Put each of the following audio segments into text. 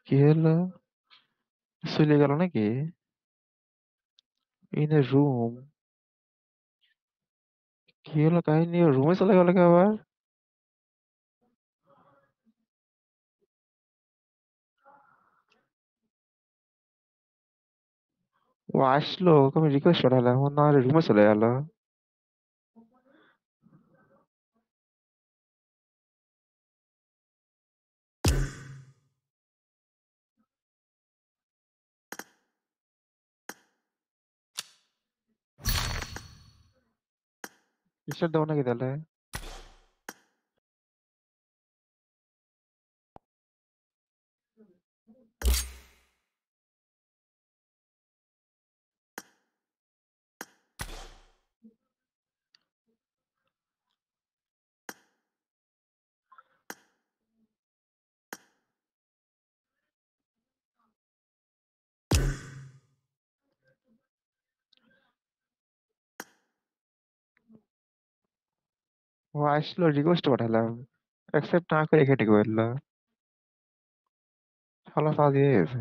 কি হলো? চলে গেল নাকি? In a room. কি হলো কাহিনী? রুমে চলে গেল কে আবার? ও আসলো, ওকে আমি রিকোয়েস্ট পাঠালাম, ও না রুমে চলে গেল। রিস্টার্ট দেবো নাকি তাহলে? ও আসলো, রিকোয়েস্ট পাঠালাম, অ্যাকসেপ্ট না করে কেটে বললো। শালা ফাঁদি হয়ে গেছে।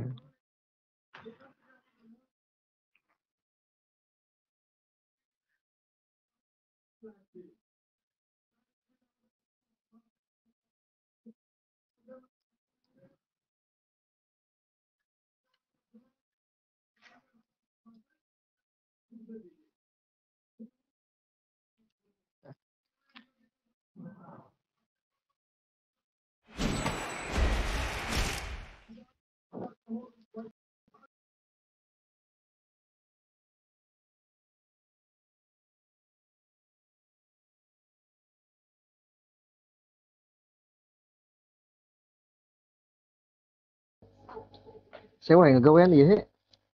Sao mày ngagawan gì thế?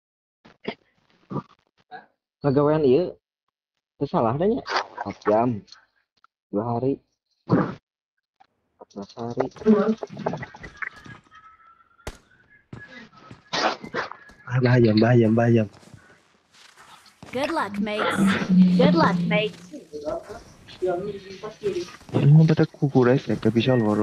Ngagawan iya. Itu salah adanya. 4 jam, 2 hari, 14 hari. À, 3 giờ. Good luck, mates. Good luck, mates. এর মধ্যে একটা কুকুর আছে, একটা বিশাল বড়।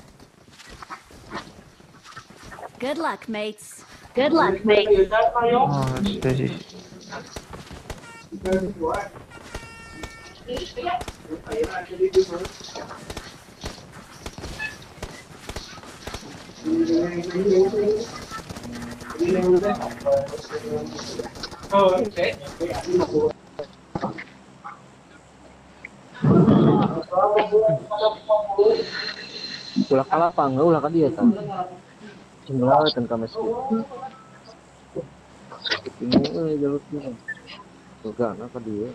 Good luck, mates. Good luck, mates. সেটাই। Ulah kalah apa enggak? Ulah kan dia kan. Semula tentang meski. Ini jalurnya. Surga anak kan dia.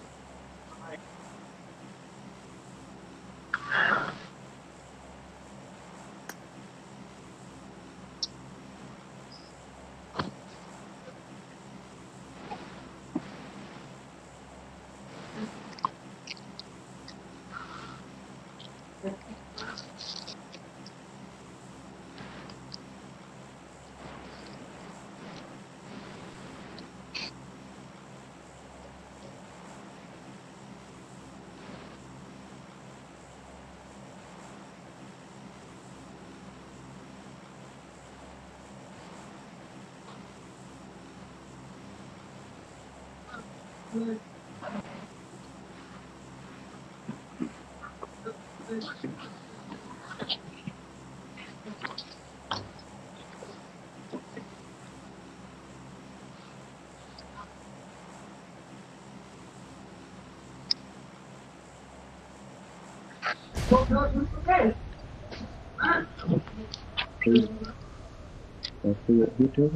Rồi tôi ở phía trước á.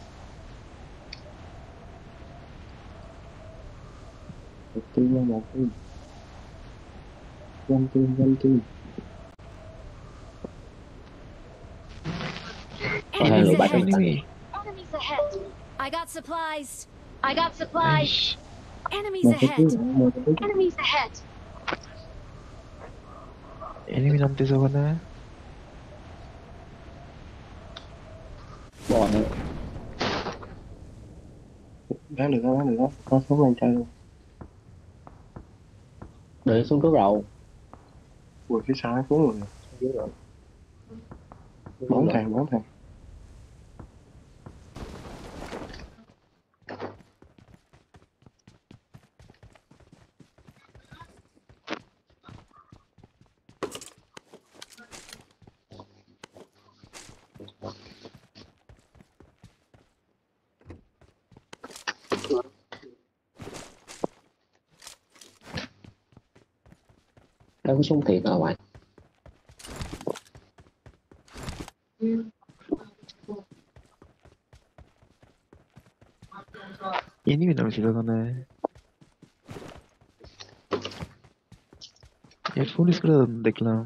Đầu tiên là một cái one team. Enemies Rồi, ahead. Enemy. Enemies ahead. I got supplies. I got supplies. Enemies một cái ahead. trước, một cái trước. Enemies ahead. Enemy নামতেছে ওখানে। Bò nữa. Bán được đó. Có số anh trai luôn. Để xuống trước đầu. Ui phía trái xuống rồi. 4 4 thằng. Đâu có súng thiệt ở ngoài. Enemy nameছিল oখানে headphone use করে দেখলাম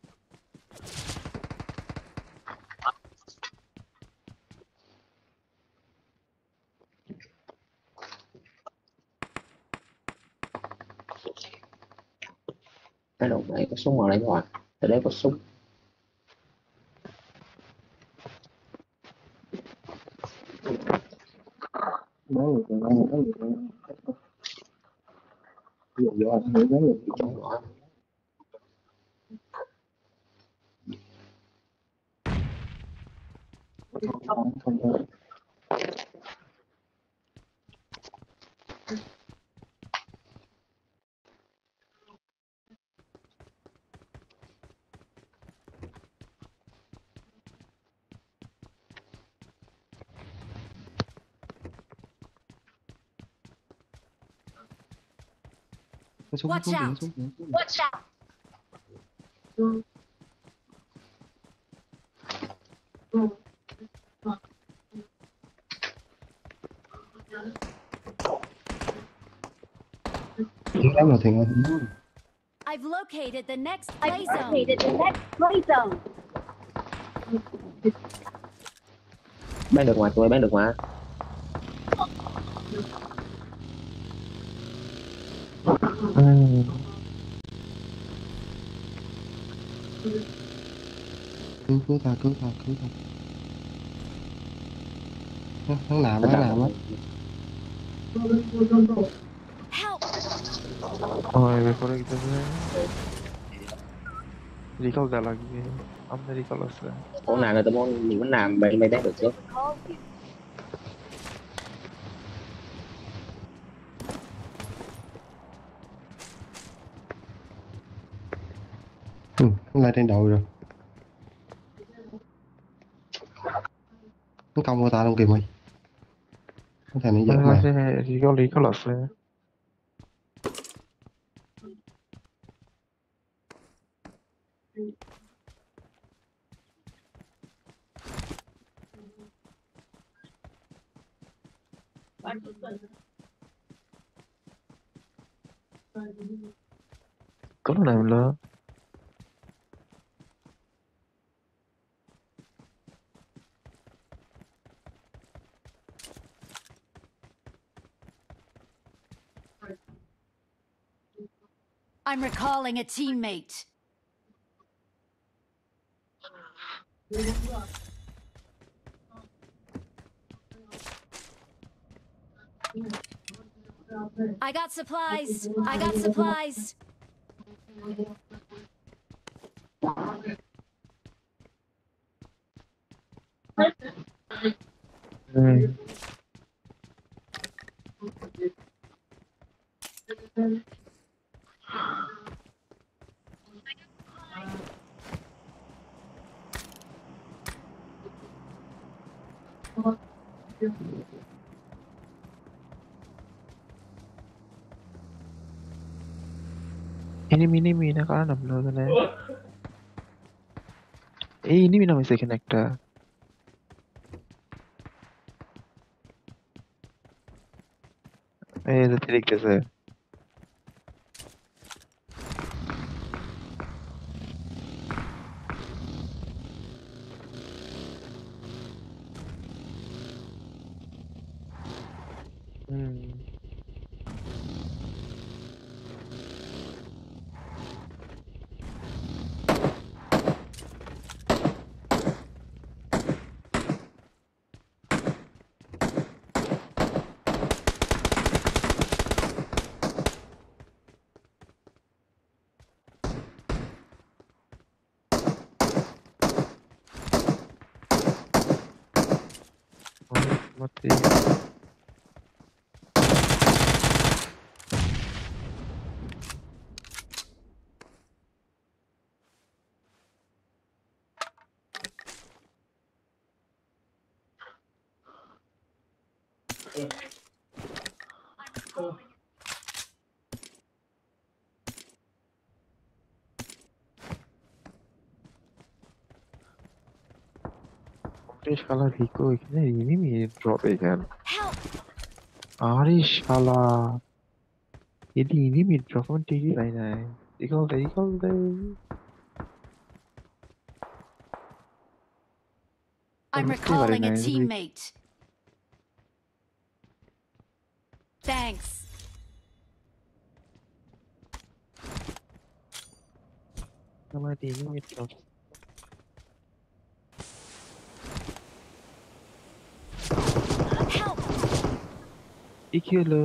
Cái đầu này có súng ở đây ngoài. Ở đây có súng. Bán được ví dụ anh nghĩ bán được chống nổi. Không. Watch out! Watch out! Tiếng lắm là thiệt anh. I've located the next play zone. Bán được ngoài, tụi bay bán được ngoài. Cứu ta. Hắn làm á. Help! ব্যাপারে গেছে recall দেওয়া লাগবে আমাদের recall আছে Ủa nào là tụi mình vẫn làm bay bay bán được chứ. Hắn lại trên đầu rồi. Hắn công của ta luôn kìa mày. Hắn thèm nó giật mà. Recall আছে কোনো নাম হলো I'm recalling a teammate. I got supplies. enemy না কারা নামলো ওখানে এই enemy নামেছে এখানে একটা এই যে দেখতেছে Смотри. আরে শালা ভিকো এখানে এনিমি ড্রপ এখান Help! আরে শালা এদি এনিমি ড্রপ আমি ঠিকই পাই নাই ইকল দে I'm বুঝতেই পারি recalling a নাই teammate. Thanks. আমার এনিমি ড্রপ Help! এ কি হলো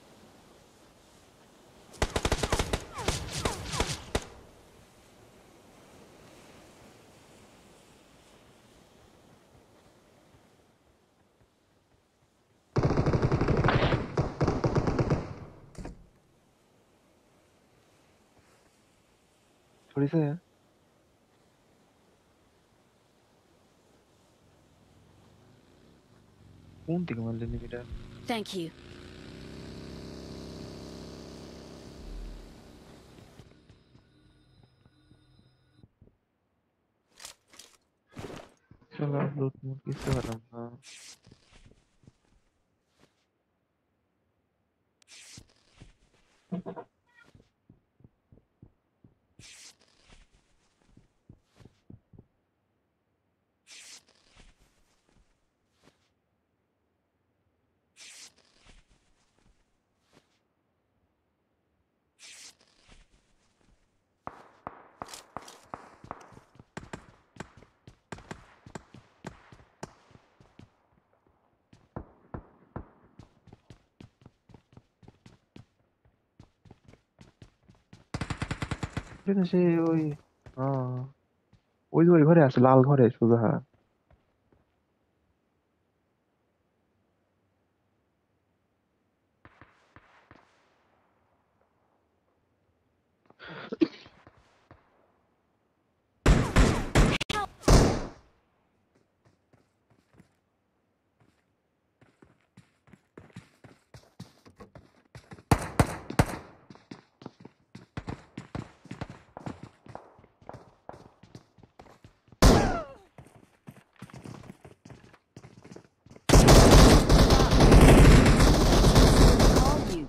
সরিছে কোন দিকে মারলেন এনিমিটা Thank you. শালা লুট মুট কিছু পেলাম না কিন্তু সে ওই হ্যাঁ ওই ঘরে আছে লাল ঘরে শুধু হ্যাঁ Call you.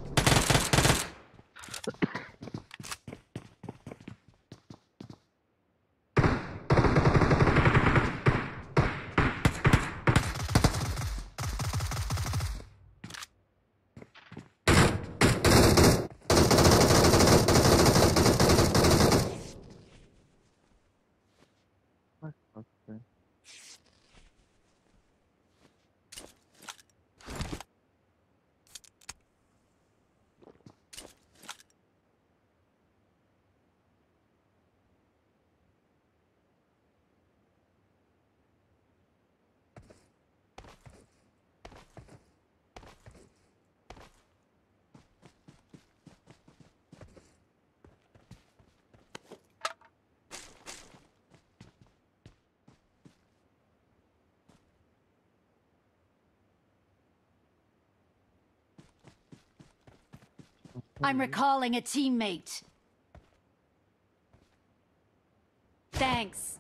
Okay. I'm recalling a teammate. Thanks.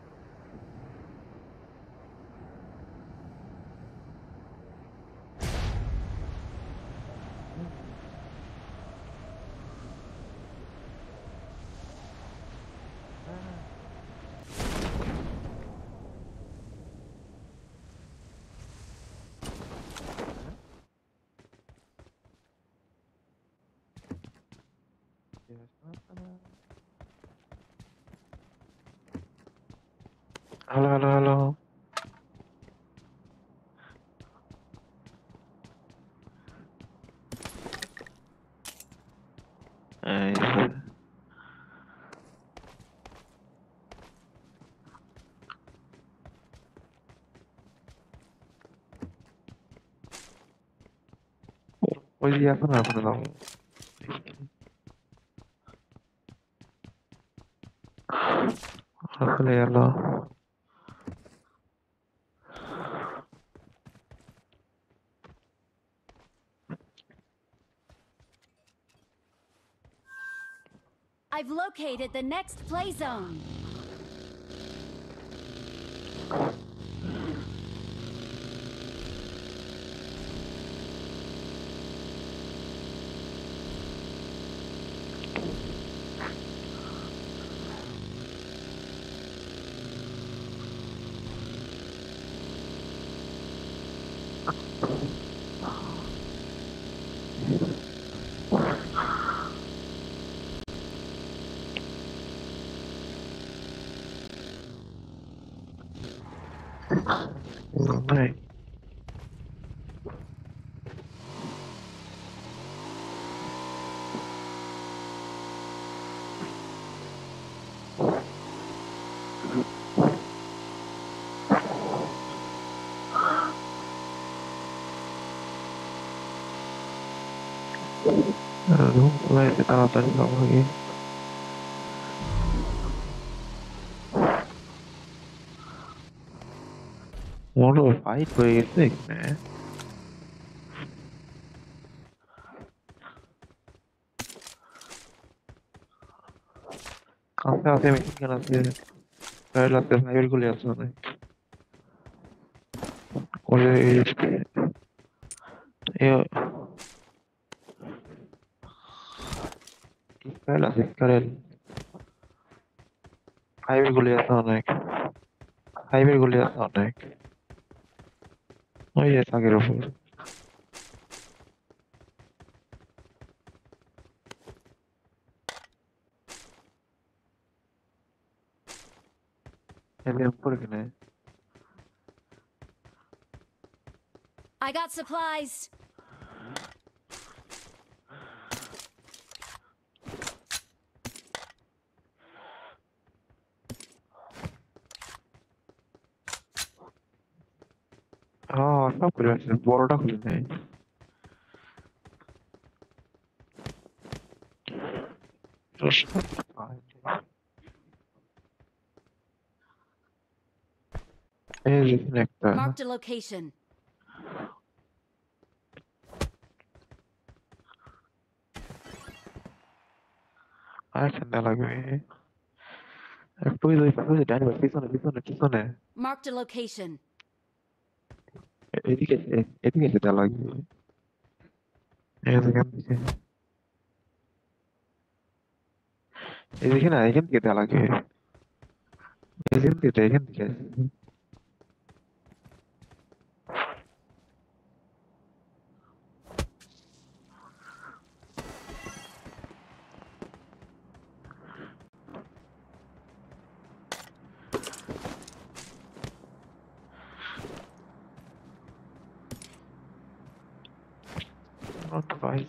Halo. Eh, ওই যে এখন আপনার নাম আসলে গেল I've located the next play zone. ไม่รู้อะไรแต่ตลอดตลอดเมื่อกี้หัวโดดไฟเบรกสินะKanka hace mexicana hace a ver la tercera goleación Olha eu Iskarel আছে Iskarel ফাইভের গোলে আছে অনেক ফাইভের গোলে আছে অনেক ওই যে থাকের উপর এদের উপরে কিনে I got supplies. সব করে আছে বড়টা খুলে নেয় এই দেখুন একটা Marked a location. আর ঠান্ডা লাগবে একটু ওই ডাইনি পিছনে পিছনে পিছনে Marked a location. এদিকে এদিকে যেতে লাগবে এখান থেকে এদিকে না এখান থেকে দেওয়া লাগবে এখান থেকে not twice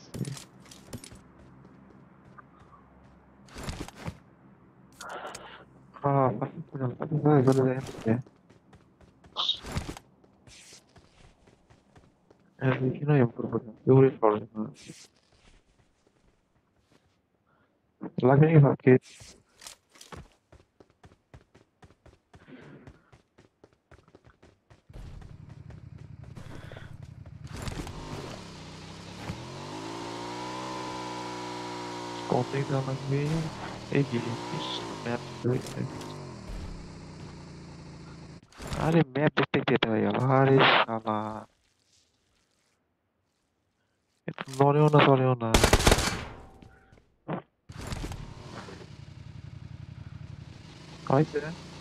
pasti boleh ya এদিকে না improve করে প্রবলেম লাগে নাকি কমপ্লিট না লাগবে এই জিনিস ম্যাপ রয়েছে আরে ম্যাপ দেখতে যেতে হয় আরে শালা একটু নড়েও না চলেও না হয়েছে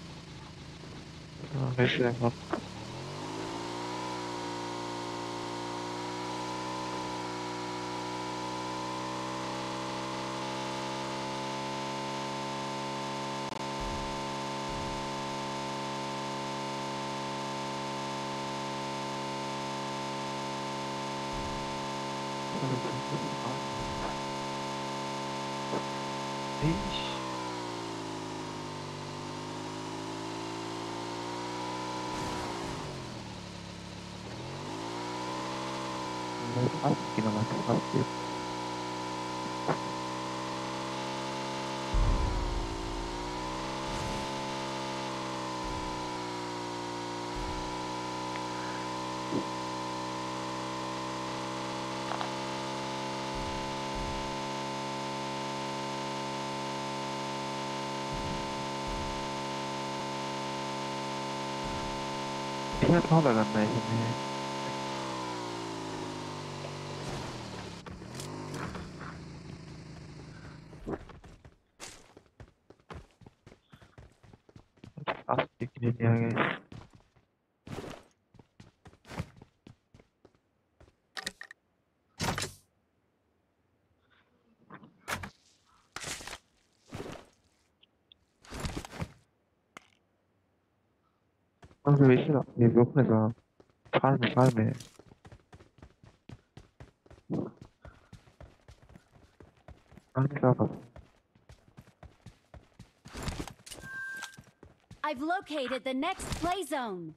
হয়েছে এখন Eish. Pasti nama pasti. Ini tahu lah kan ini. Pasti ini dia guys. 왜 싫어? 얘 몇분에서 farm에. farm에 가봐. I've located the next play zone.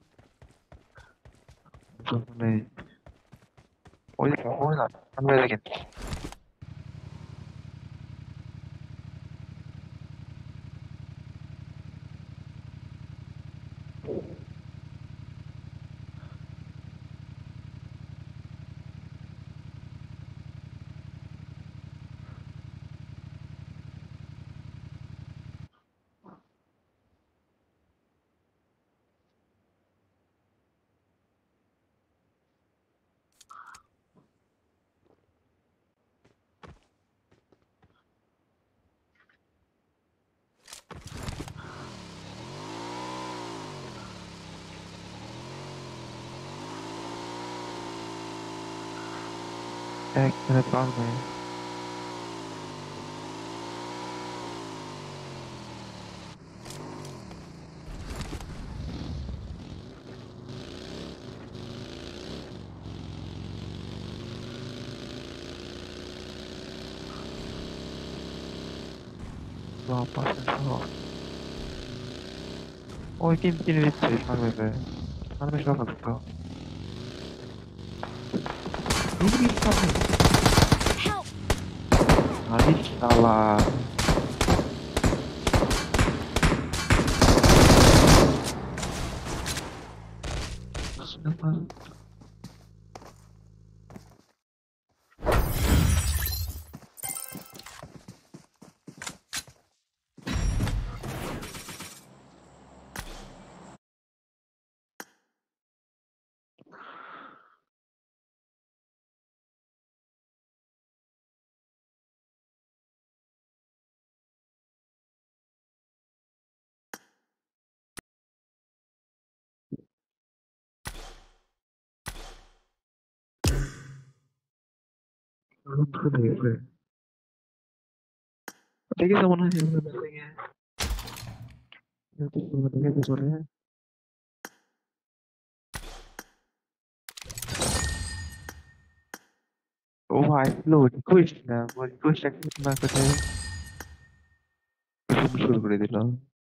farm에. 어디서 호나 farm에 되겠네. 걔네 farm에. 와, 빠져서. 게임 뛰는 위치, farm에. farm에 가봐. 이미 farm에. Help! 아니, 샬라. 신나만. 그래. 되게 서운하지, 오늘 발생해. 이것도 되게 그래. Why load question? What question na kasi susunod করে দিল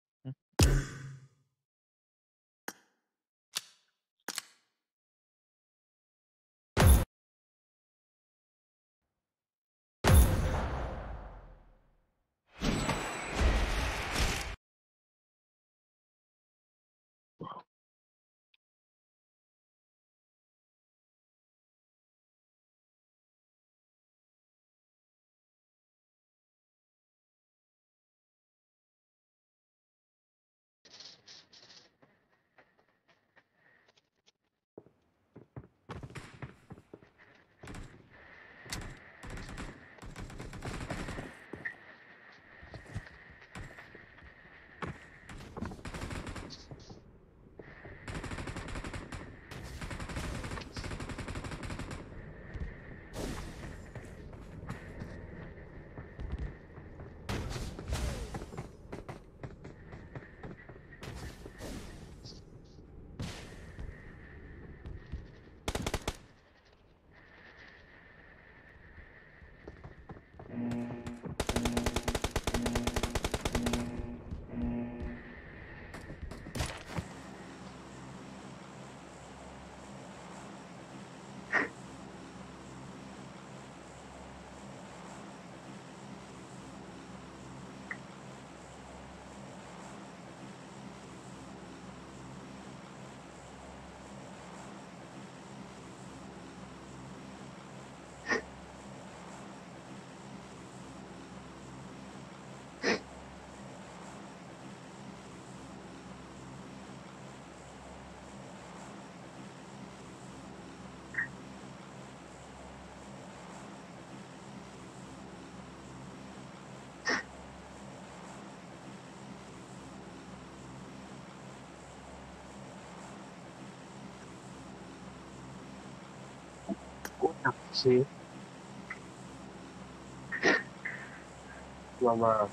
Sì, ma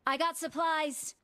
I got supplies.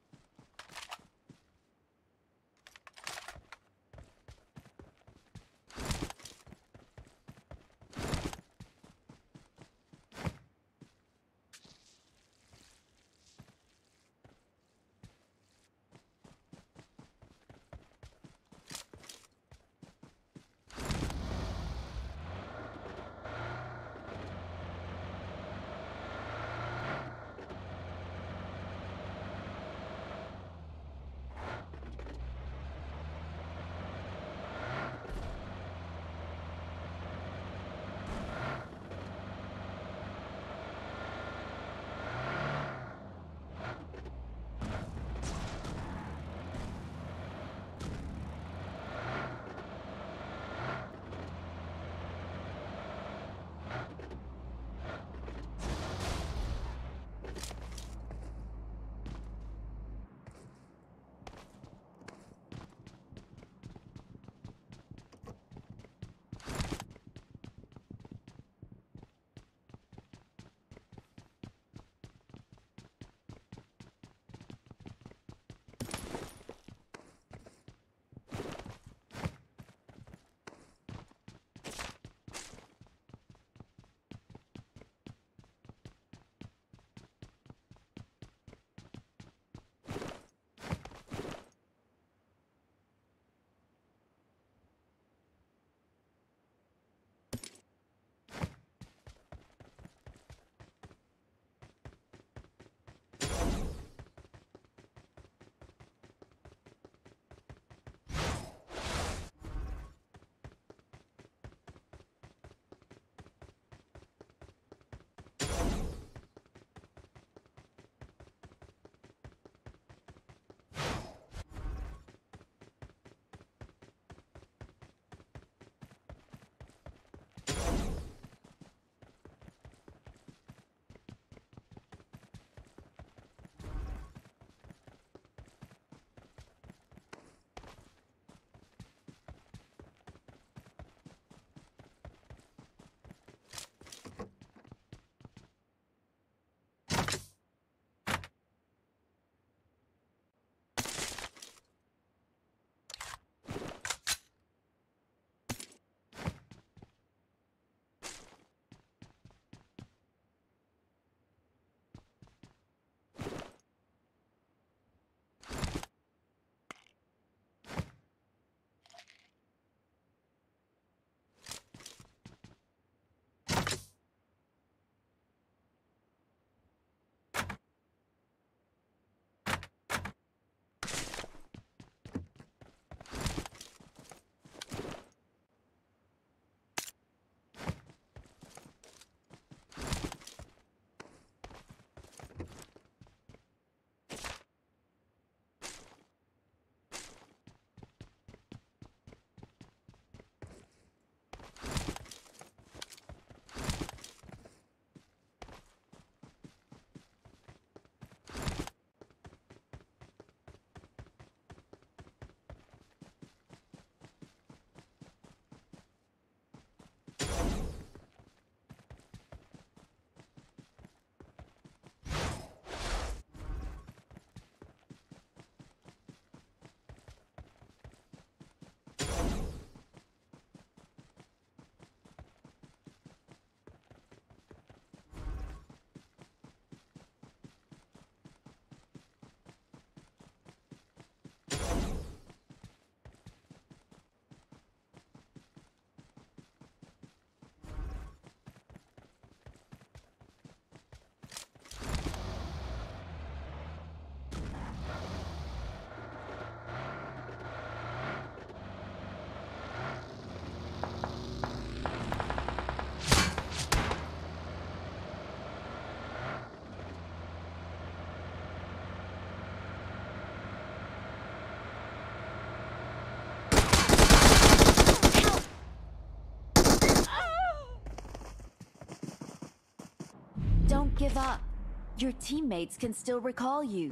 Don't give up. Your teammates can still recall you.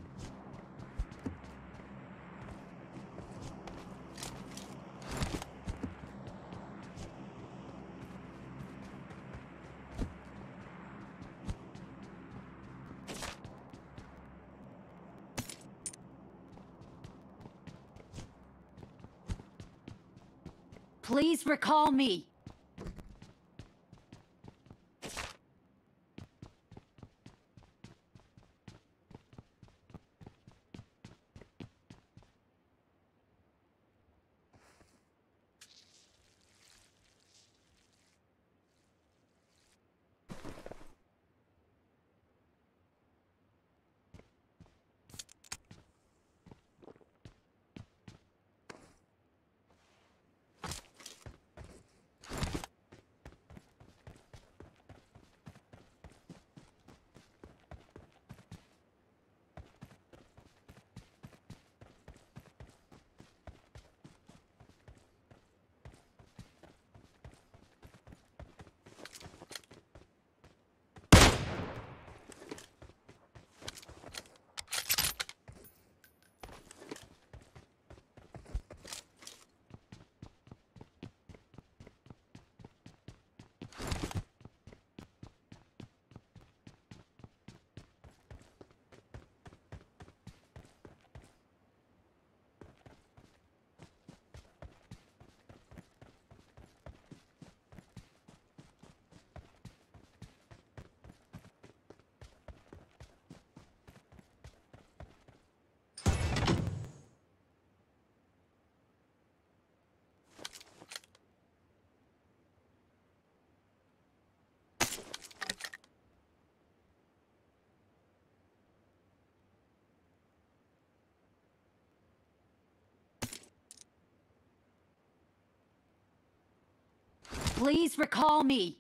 Please recall me. Please recall me.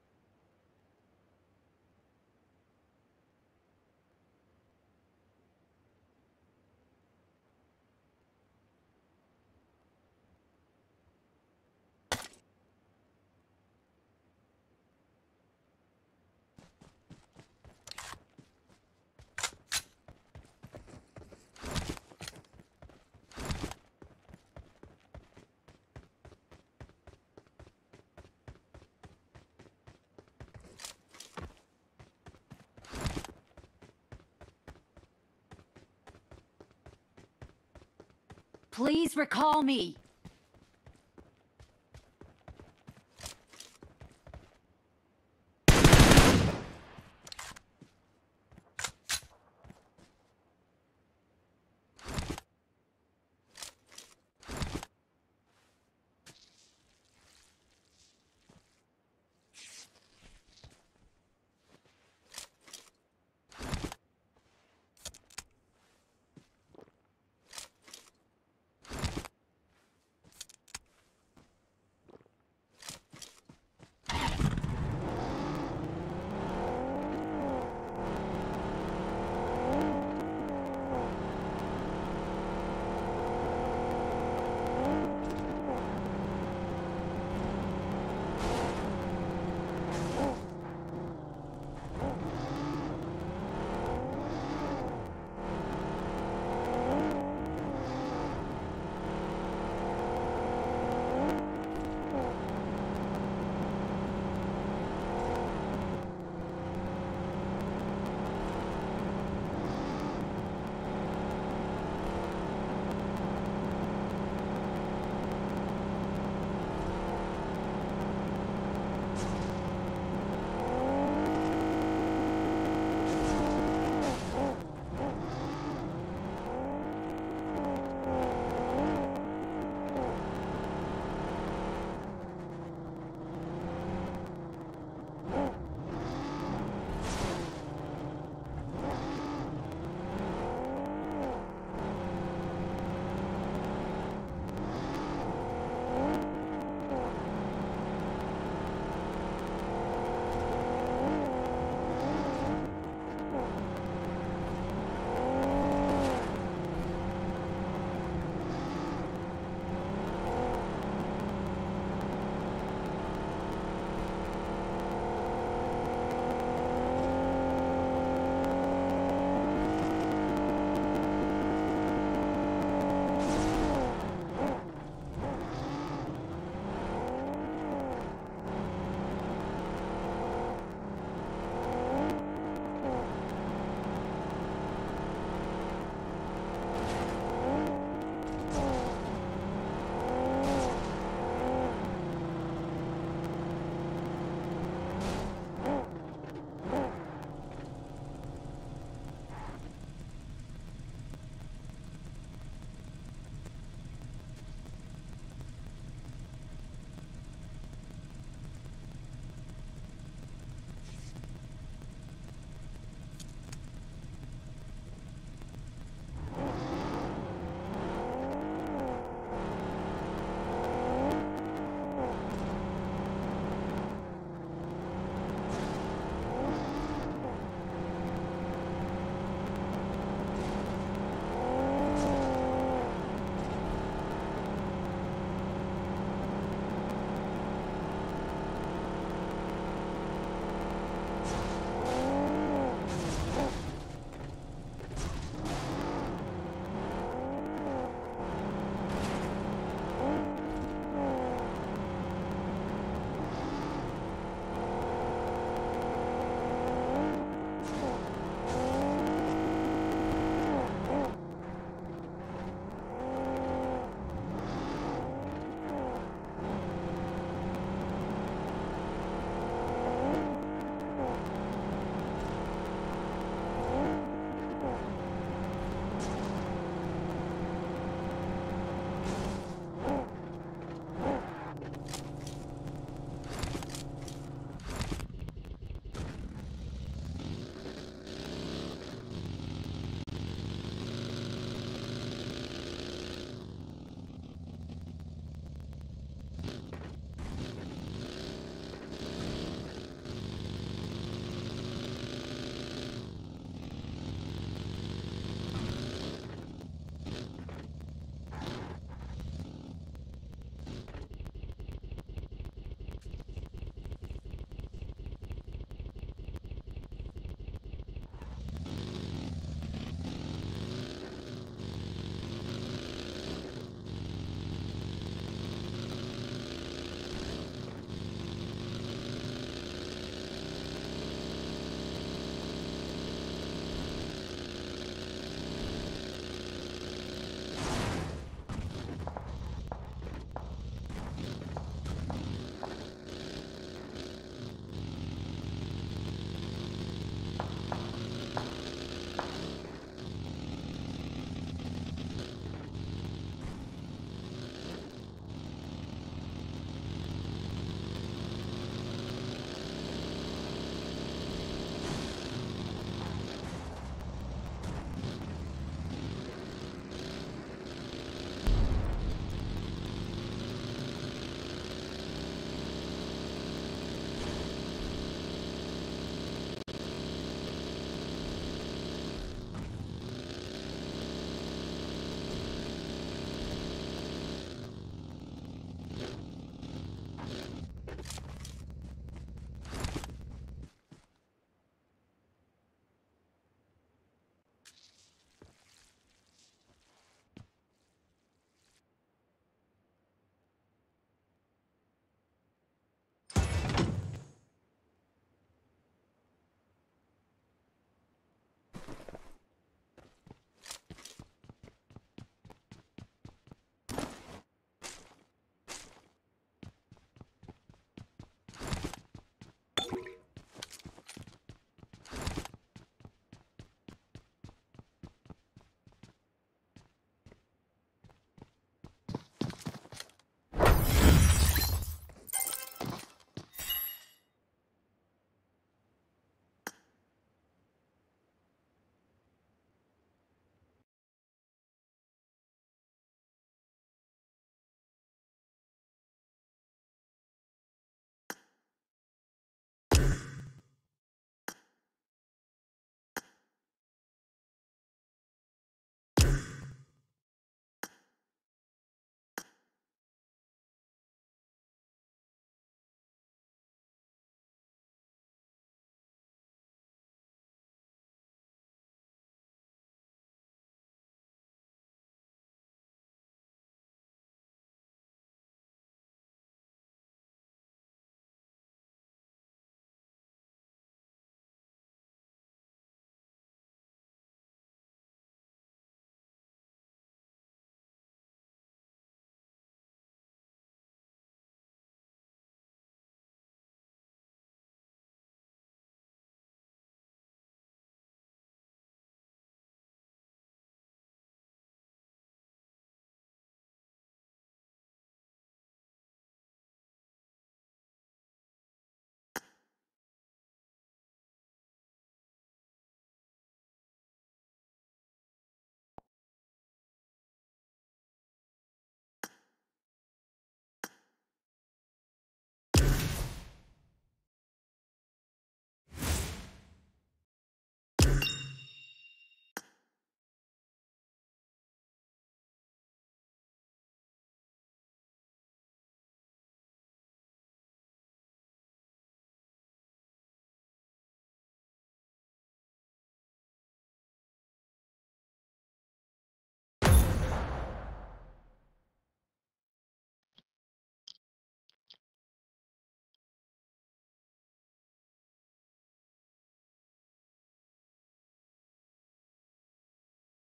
Please recall me.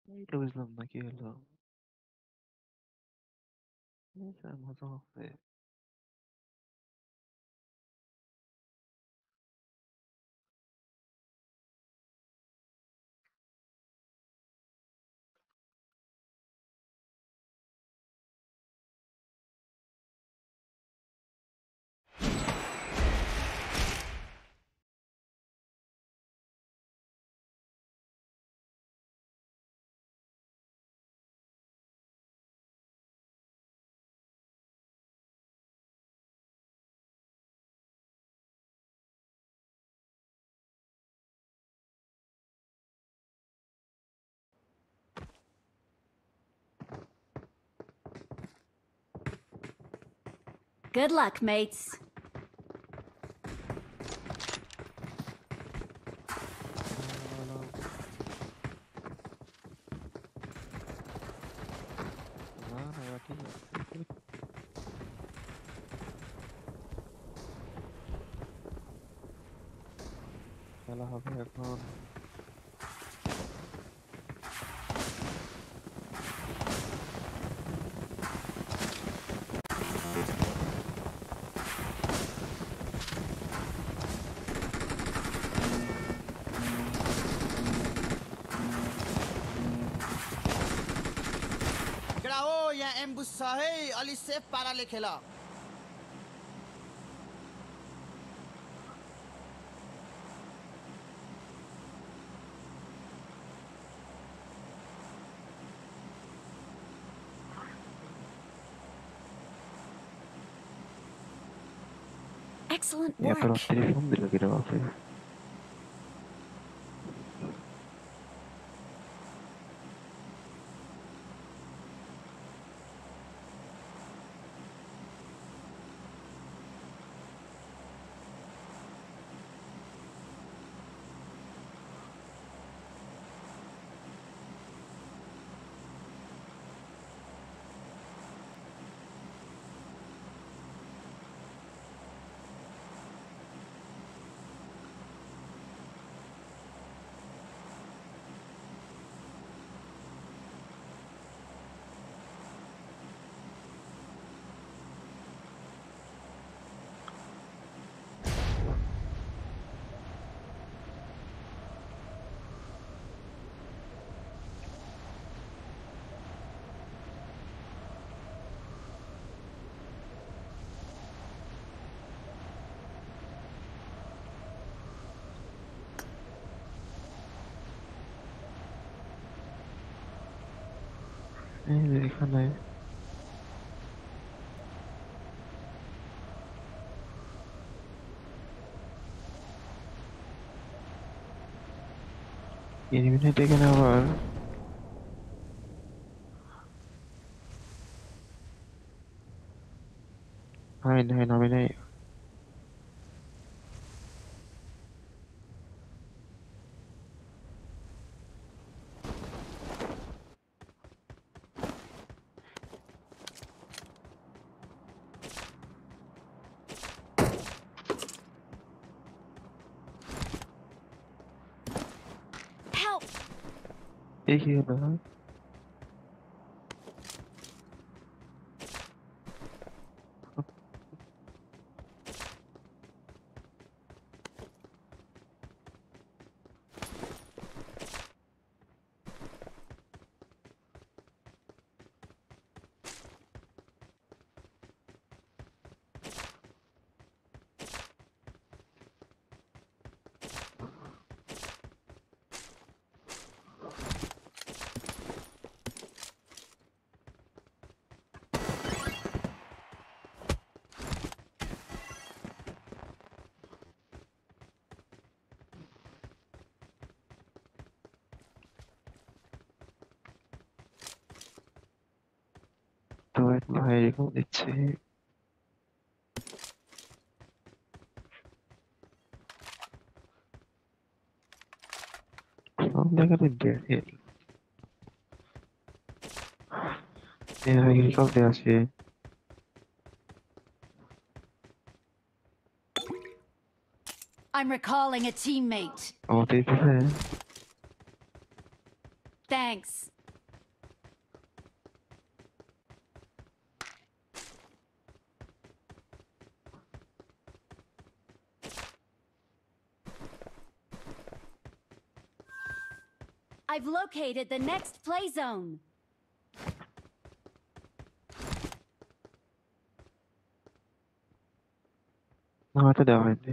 এইটা বুঝলাম না কি হলো। এটা মজা হবে। Good luck, mates. না না এবার ঠিক আছে। খেলা হবে এখন। Grau yang embussahe ali sef para lekhela. Excellent এত work. রাত্রে ফোন দিল কিরে বাপে। এই যে এখানে এলিমিনেট এখানে আবার হয় নাই নামে নাই। Help! এই কি হলো? তো এক ভাই এরকম দিচ্ছে। সব জায়গাতে দেখে হেলিকপ্টার আছে। I'm recalling a teammate. আমাদের এখানে Thanks. I've located the next play zone. নামাতে দেওয়া হয়নি।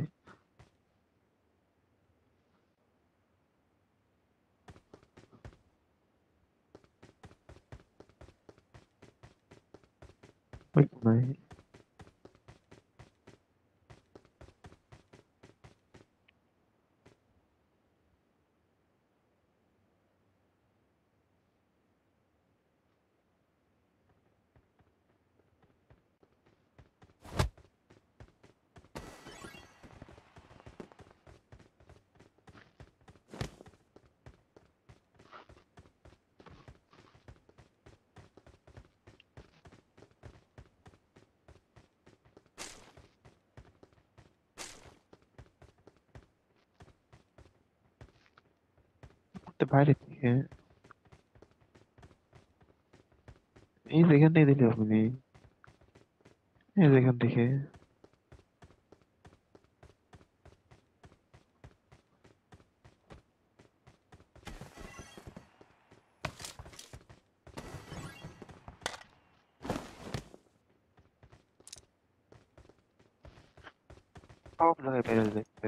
ওই কোনায়। তো বাইরে থেকে এই যেখান থেকে দিলে হবে নি। এই যেখান থেকে সব জায়গায় বেড়ে যাচ্ছে।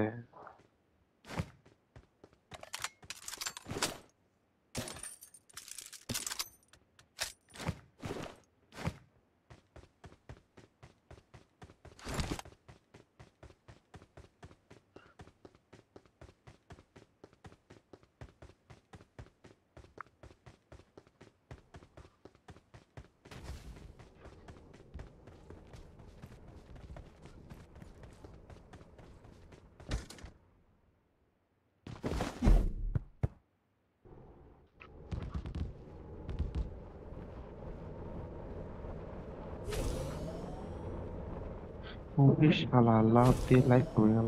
ওরে শালা আল্লাহ দিয়ে লাইভ করে গেল।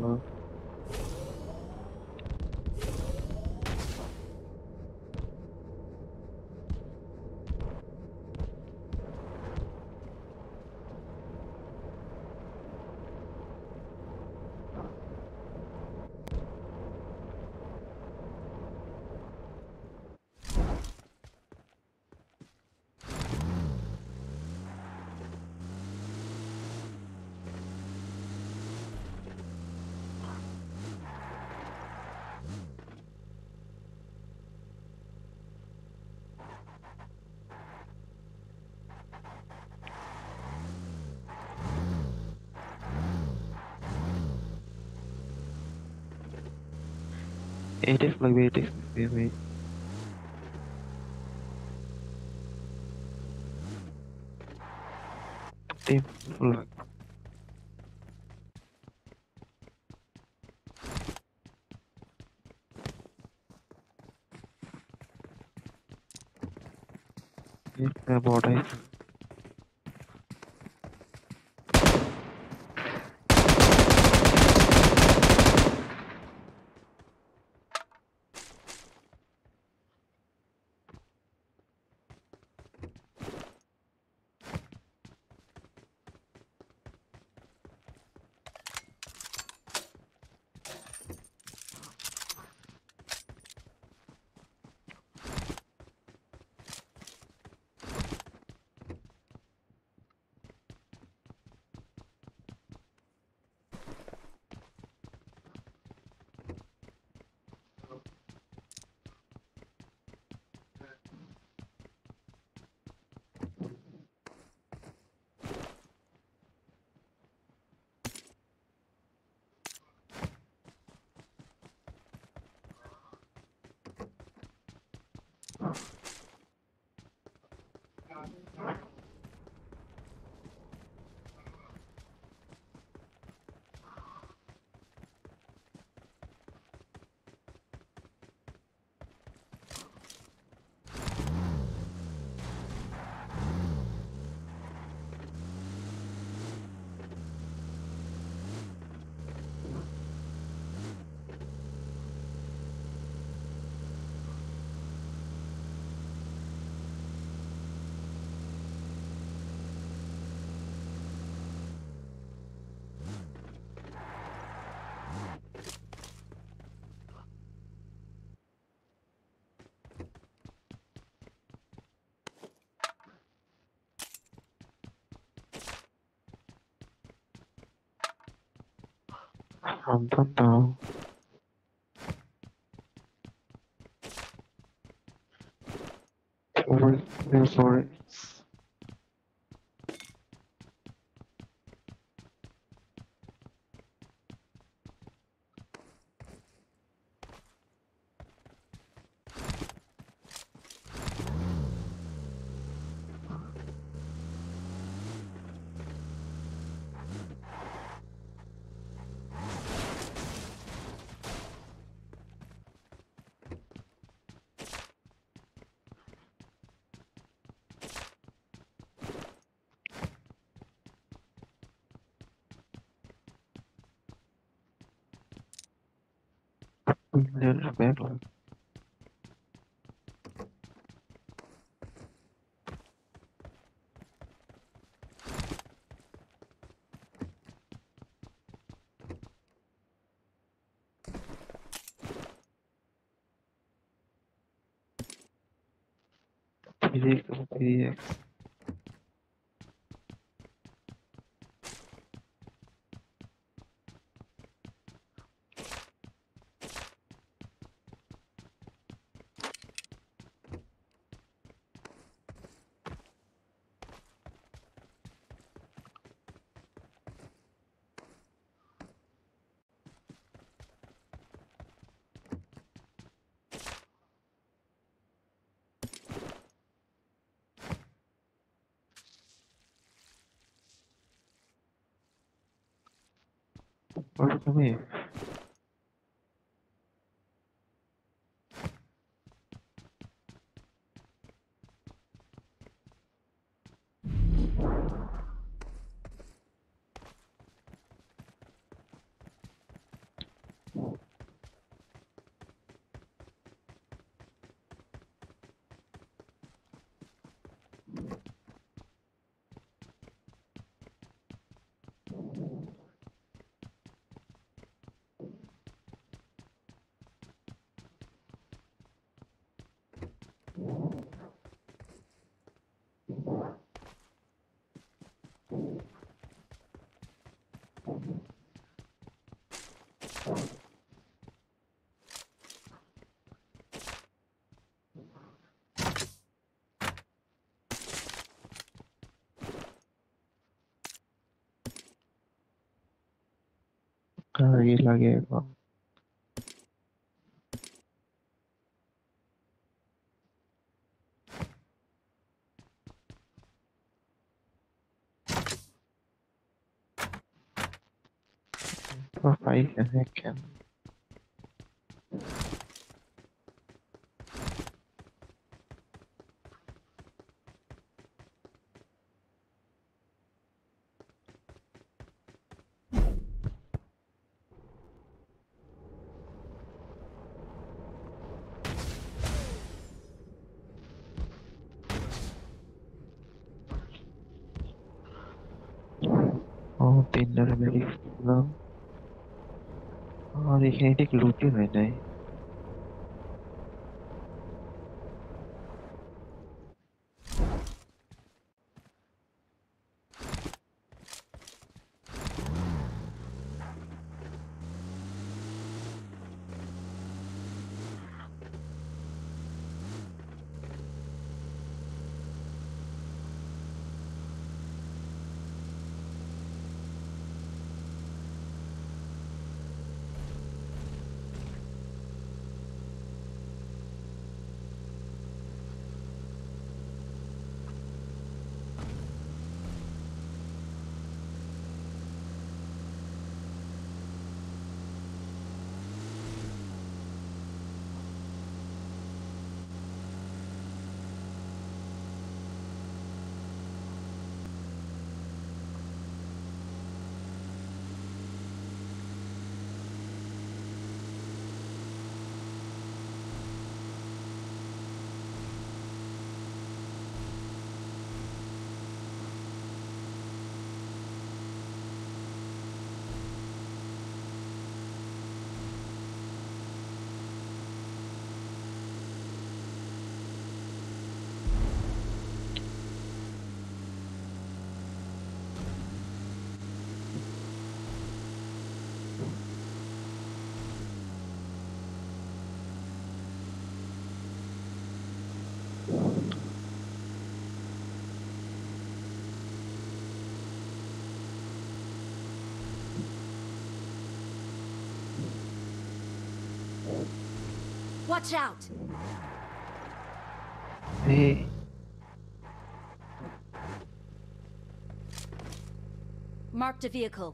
এইটেক্স লাগবে, এইটেক্স লাগবে। টিম ফুল লাগবে। বড় nonton tau. Wait for it. There's back. PDX. What come here? Lagi bang. Apa ya kan? Oh, Tinder very long. Oh, देखने देख लूटी मैंने. Watch out! เฮ้ย Marked a vehicle.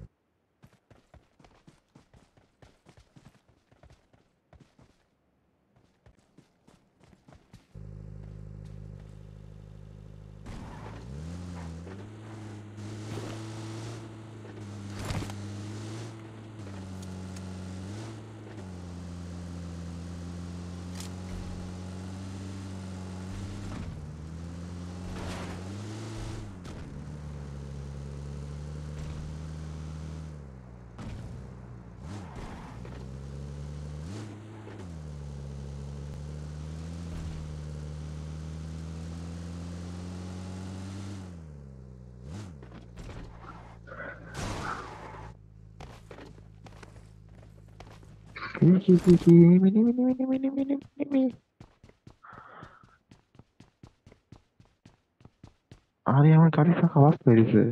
ขี่มินิআরে আমার গাড়ির চাকা বাস্ট হয়ে গেছে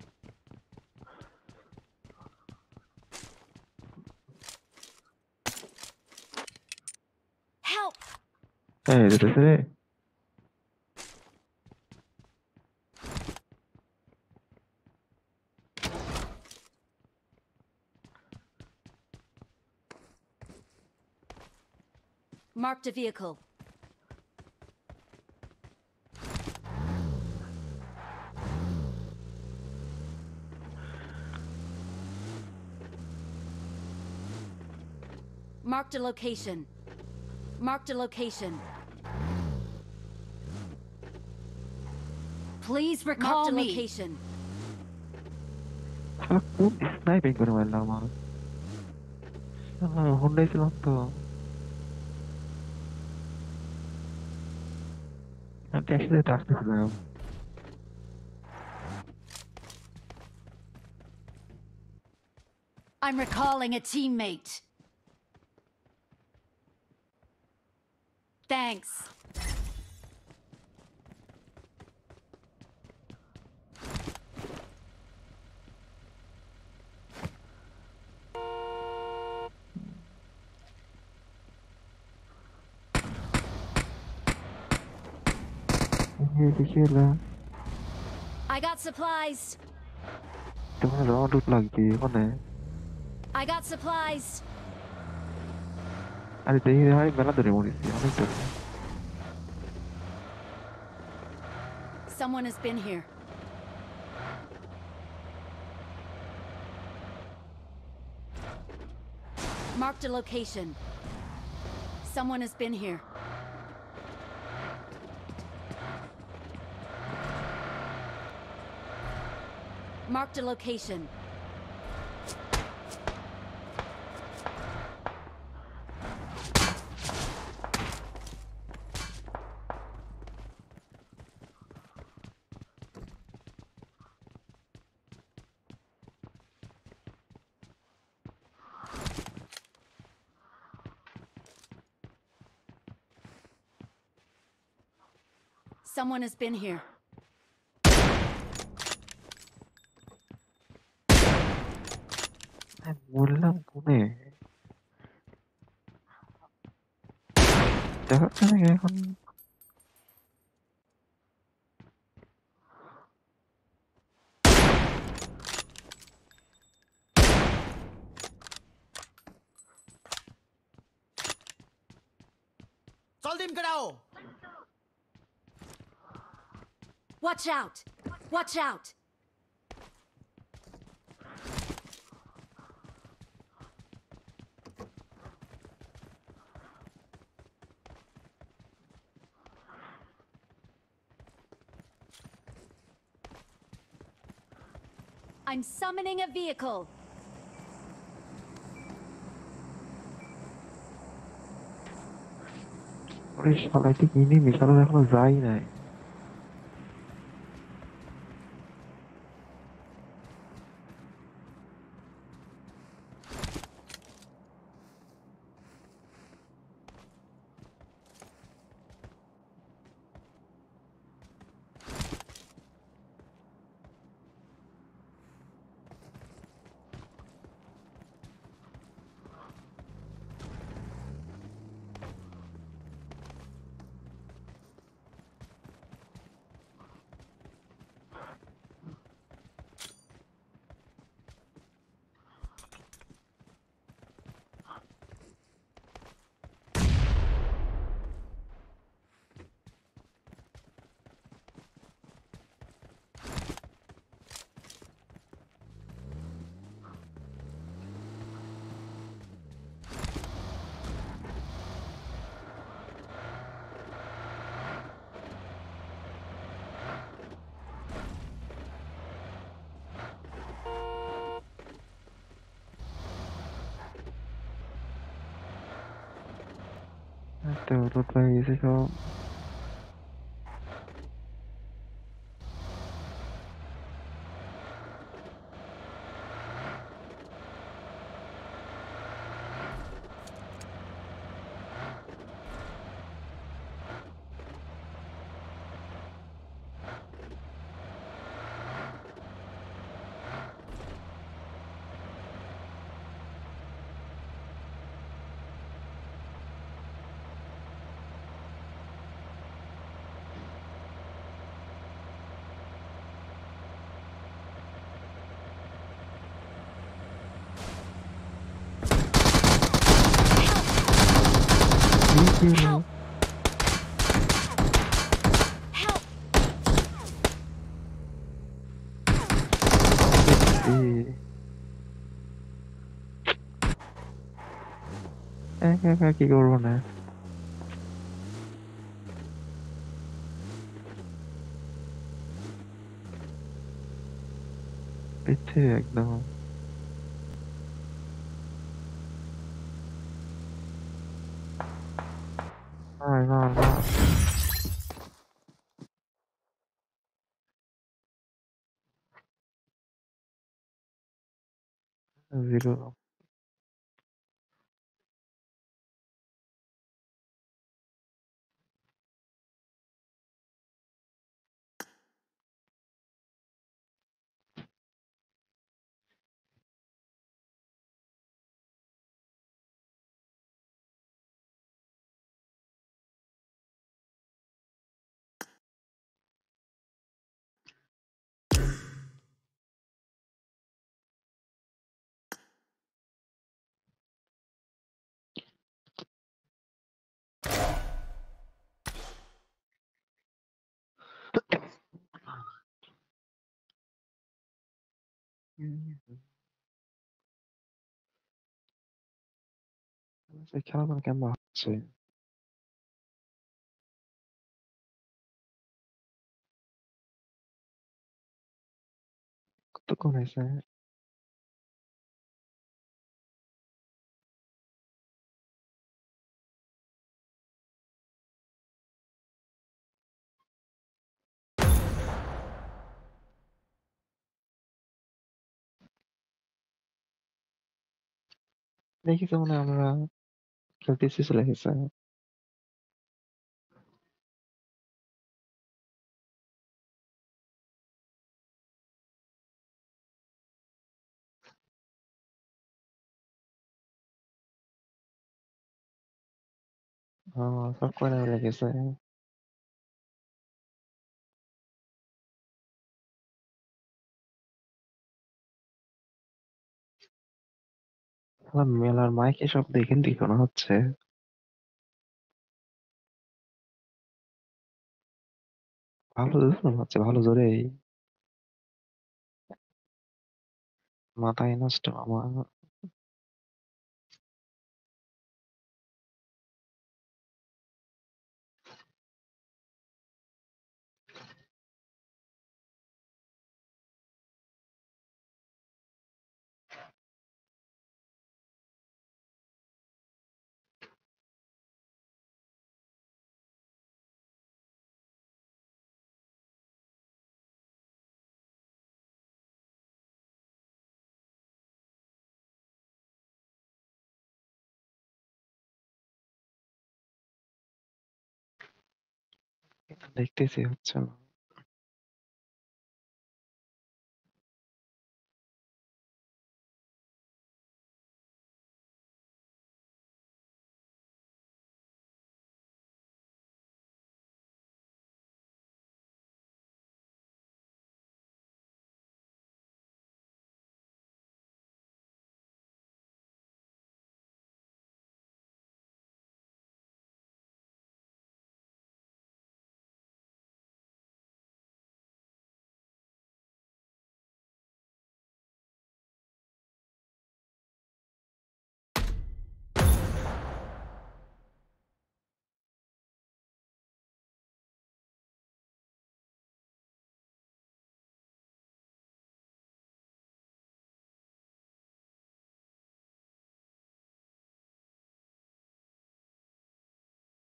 Help! এই যেতেছে রে Marked a vehicle. Marked a location. Marked a location. Please recall Marked a me. location. খুব স্নাইপিং করে মারলাম আমার হুন্ডাই ছিলাম তো আমি ট্যাক্সিতে আসতেছিলাম I'm recalling a teammate. Thanks. দেখিয়ে I got supplies. তখন রাউন্ড উঠ লাগবে ওখানে I got supplies. আরে দেখি ভাই মেলা ধরে মরেছি অনেক ধরে Someone has been here. Marked a location. Someone has been here. Marked a location. Someone has been here. বললাম কোনে দেখাচ্ছে নাকি এখন जल्दी कराओ Watch out! Watch out! I'm summoning a vehicle. ওরে শালা এটা কিনে মিশানো এখনো যাই নাই তো রোদ হয়ে গেছে সব। কি হলো? Help! দেখছি। একা একা কি করবো না? পিচ্ছে একদম। মার মার মার। জিরো। খেলাধুলা কেমন হচ্ছে? কতক্ষণ হয়েছে? দেখি তো মনে হয় আমরা খেলতেছি চলে গেছে। সব করে চলে গেছে। মেলার মাইকে সব দেখেন শোনা হচ্ছে। ভালো শোনা হচ্ছে, ভালো জোরেই। মাথায় নষ্ট আমার। দেখতেছি হচ্ছে না।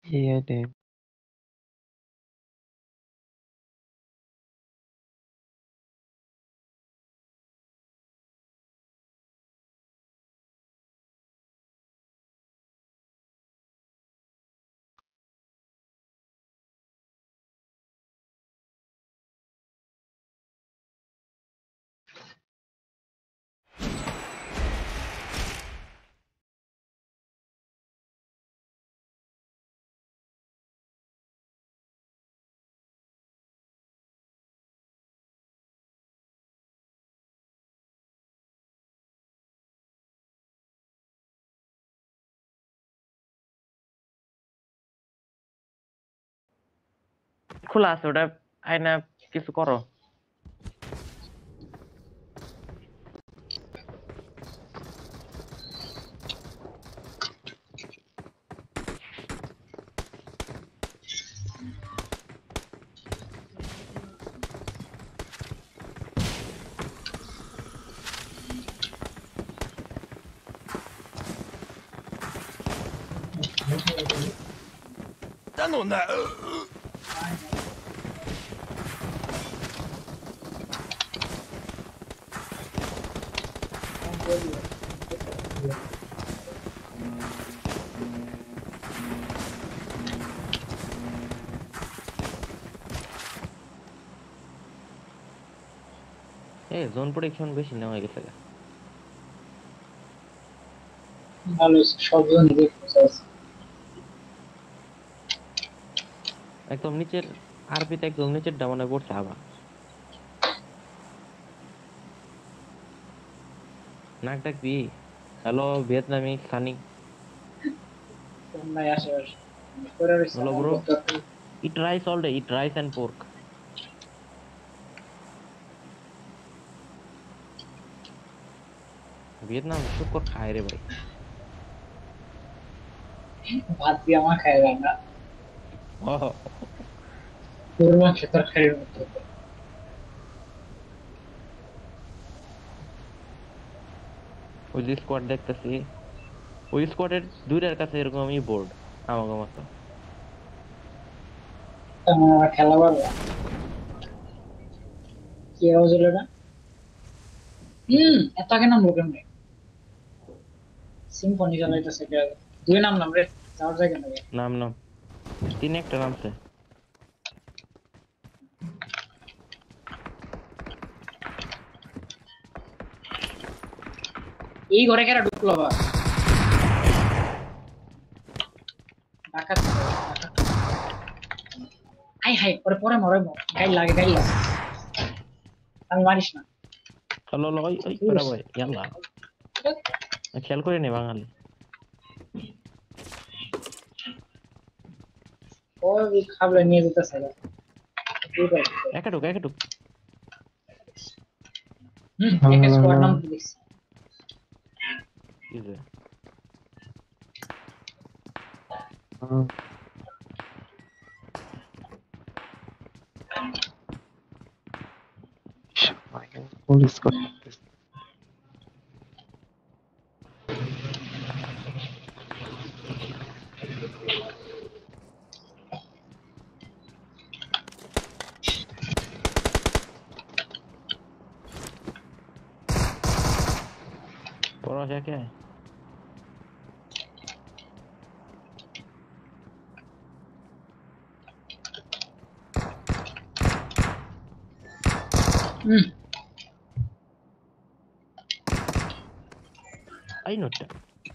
AI time. খোলা আছে ওটা আয়না কিছু করো এই জোন প্রোটেকশন বেশি নেওয়া হয়ে গেছে ভালো সবজন দেখতেছে একদম নিচের আরপিতে একদম নিচের ডাউনে পড়ছে আবার নাক ডাকবি হ্যালো ভিয়েতনামি সানি নাই আশেপাশে করে রয়েছে hello bro eat rice all day eat rice and pork Vietnam শুকর খায় রে ভাই ভাত দিয়ে আমার খাই যায় না গরু মাংস তরকারির মতো ওই যে স্কোয়াড দেখতেছি ওই স্কোয়াডের দুইটার কাছে এরকমই বোর্ড আমাকে মতো আমার খেলা পারবো কি আওয়াজ হলো না এত আগে নাম লোকেন রে সিম্ফনি চালাইতেছে দুই নাম রে যাওয়ার জায়গা নেই নাম নাম তিন একটা নামছে এই ঘরে কেরা ঢুকলো আবার ডাকাত আই হাই পরে পরে মরে গাইল লাগে আমি মারিস না হ্যালো ওই ওই বড় ভাই ইয়াল্লা খেয়াল করে নে বাঙালি ওই খাবলে নিয়ে যেতেছে একাটুক একটা স্কোয়াড নাম দেখছি কি যে Police got this. পড়া যায় কে I know that.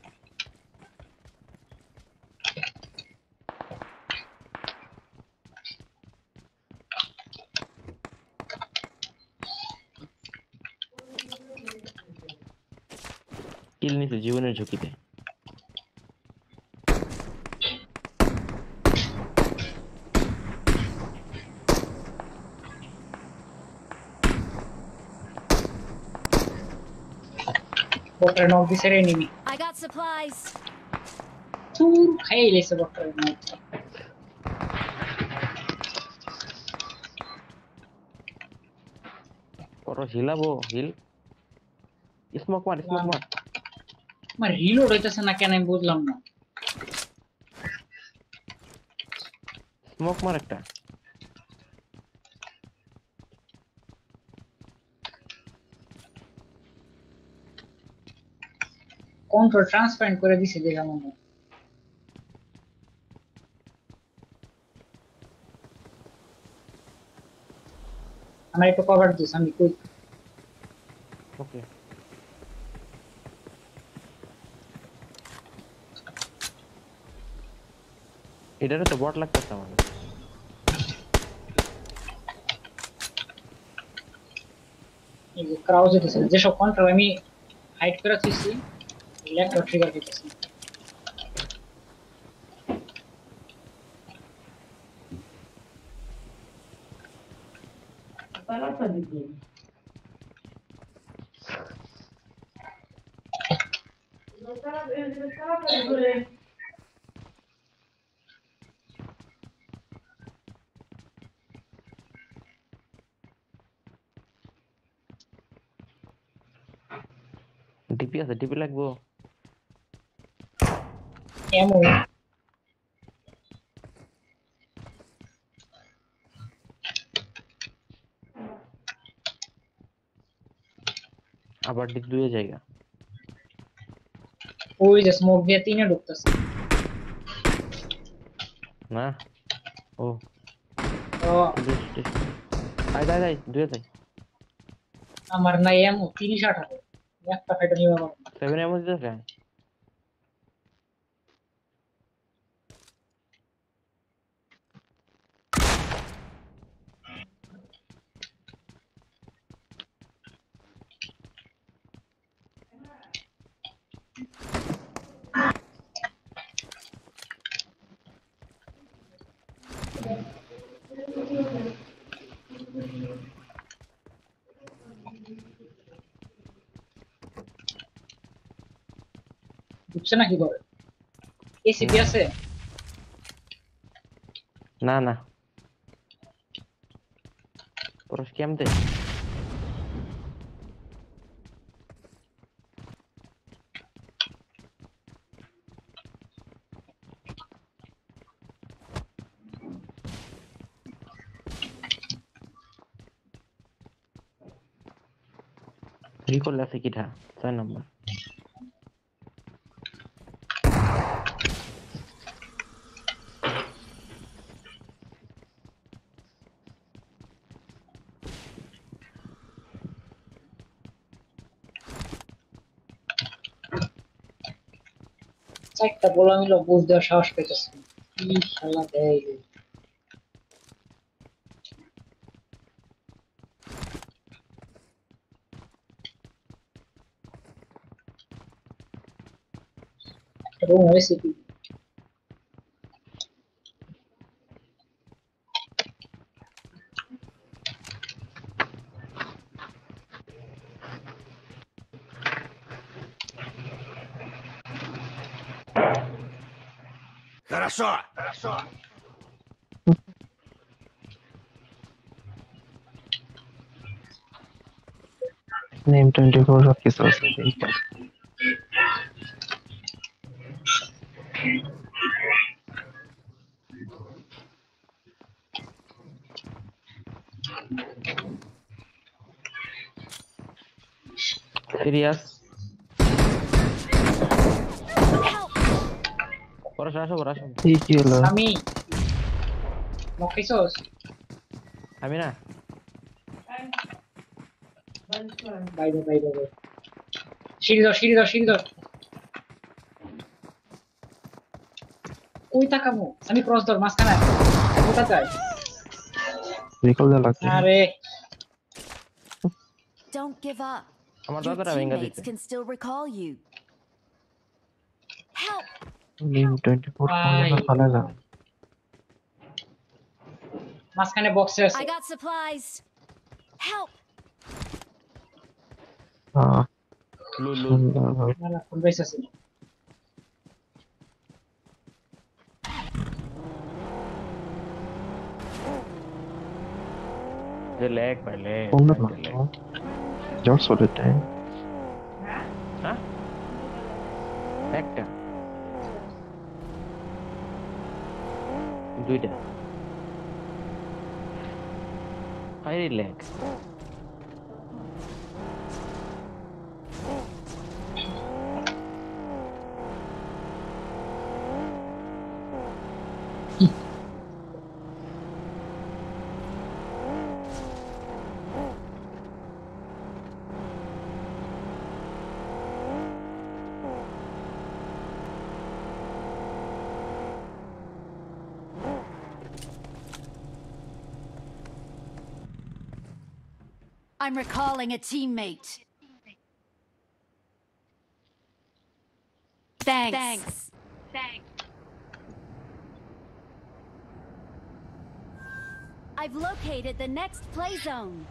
কিল নিতে জীবনের ঝুঁকিতে Water knock this enemy. I got supplies. Tur khai lese water knock. পরো হিলাবো হিল স্মোক মার আমার রিলোড হইতাছে না কেন আমি বুঝলাম না স্মোক মার একটা। কন্ট্রোল ট্রান্সপারেন্ট করে দিছে দেখা মনে হয়। আমার একটু কভার দিস, আমি কই ওকে এটারও তো বট লাগতেছে আমাদের। এই যে ক্রাউজ দিছে, যেসব কন্ট্রোল আমি হাইড করে দিছি লেফট ট্রিগার দিতেছি। ডিপি আছে, ডিপি লাগবো। এমন আবার ডিপ দুয়ে জায়গা। ওই যে স্মোক দিয়ে তিনে ঢুকতেছে। না ও তো আয় যাই যাই দুয়ে যাই। আমার নাই এমন 30-18 একটা ফাইটার নিয়ে আমার 7 এমন দিতে চাই। ঢুকছে না কি করে? এসিপি আছে? না না ওরা স্ক্যাম দে। রিকল আছে কিটা 4 নাম্বার। চারটা বলা মিলো বুঝ দেওয়ার সাহস পেতেছে কি শালা দেয় রে। Room ACP Хорошо, хорошо. নেম 24 সব কিছু আছে এইটা। সিরিয়াস পড়াশো আসো পড়াশো। এই কি হলো? আমি মকিসোস আমি না বাইরে বাইরে বাইরে সিঁড়ি দাও ওই তাকামো আমি ক্রস ধর মাঝখানে কোথা যায়? রিকল দেওয়া লাগবে। আরে Don't give up. আমার Your দাদারা ভেঙ্গা teammates দিচ্ছে। can still recall you. Help! Name 24 Ay. কোন ফালা না। মাঝখানে বক্সে আছে। I got supplies. Help! হ্যাঁ লুল সুন্দর। না ফুল বেস আছে। যে ল্যাগ ভাই ল্যাগ। সুন্দর না জোর সোলে টাইম। হ্যাঁ একটা দুইটা Fiery leg. I'm recalling a teammate. Thanks. I've located the next play zone.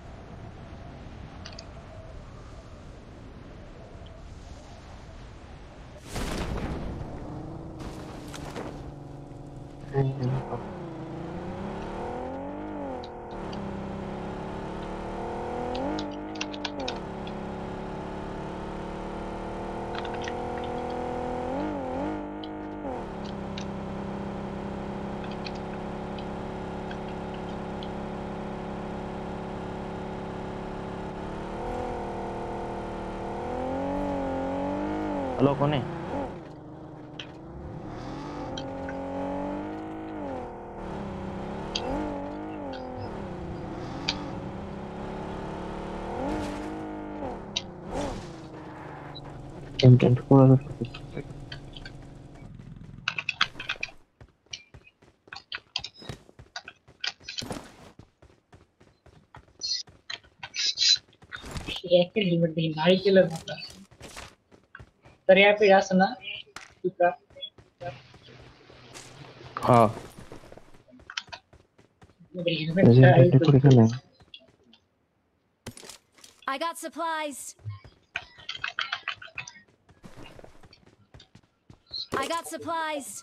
Halo, kone. M24 एक हेलमेट देखिए नारी के लग होता तर यहाँ पे जा सुना ठीक हाँ मेरे हेलमेट का I got supplies. I got supplies.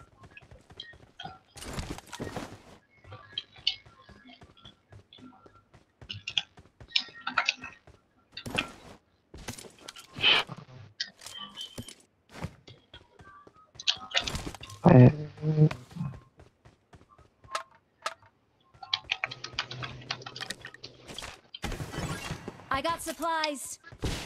I got supplies.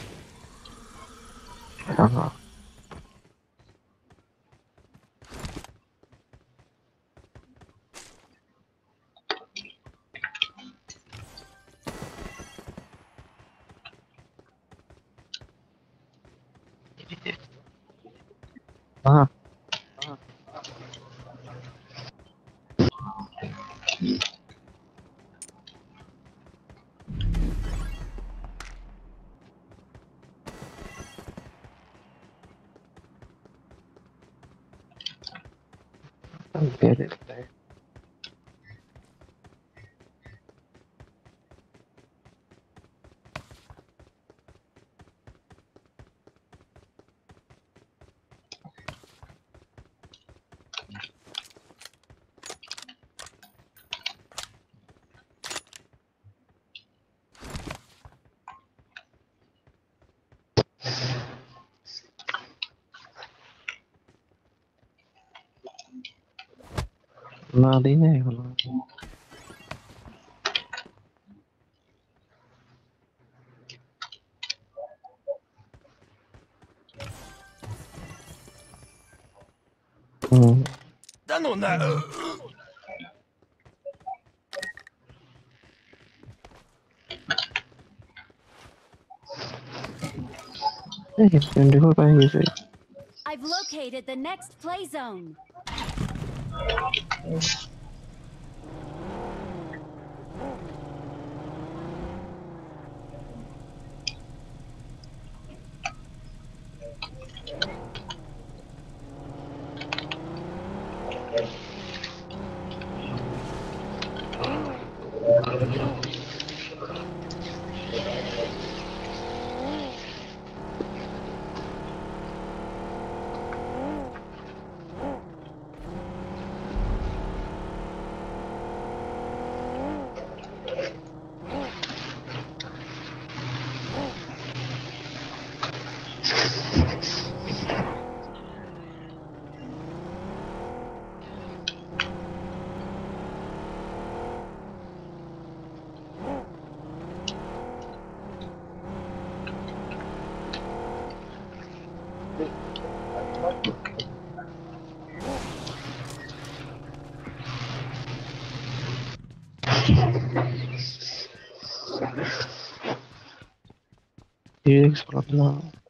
हाँ get it there. ना दी नहीं होला Да ну на... M24 पाएंगे इसे I've located the next play zone. T-Rex পাতলা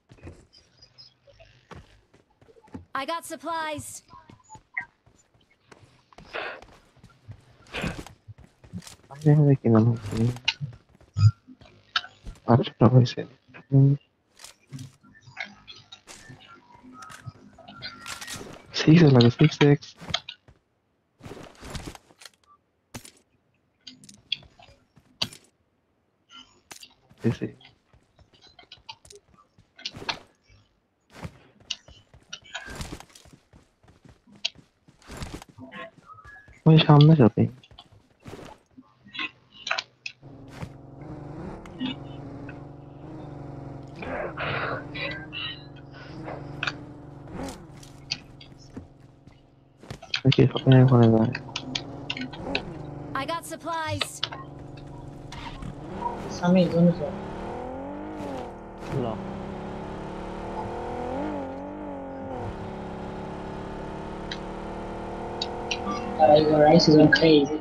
I got supplies. আমি কিনলাম আটটা হয়েছে সিক্স লাগে 6x এসে ওই সামনে যাবে নাকি সবাই ওখানে যায় I got supplies. সামি জোন তো ল your rice is on crazy.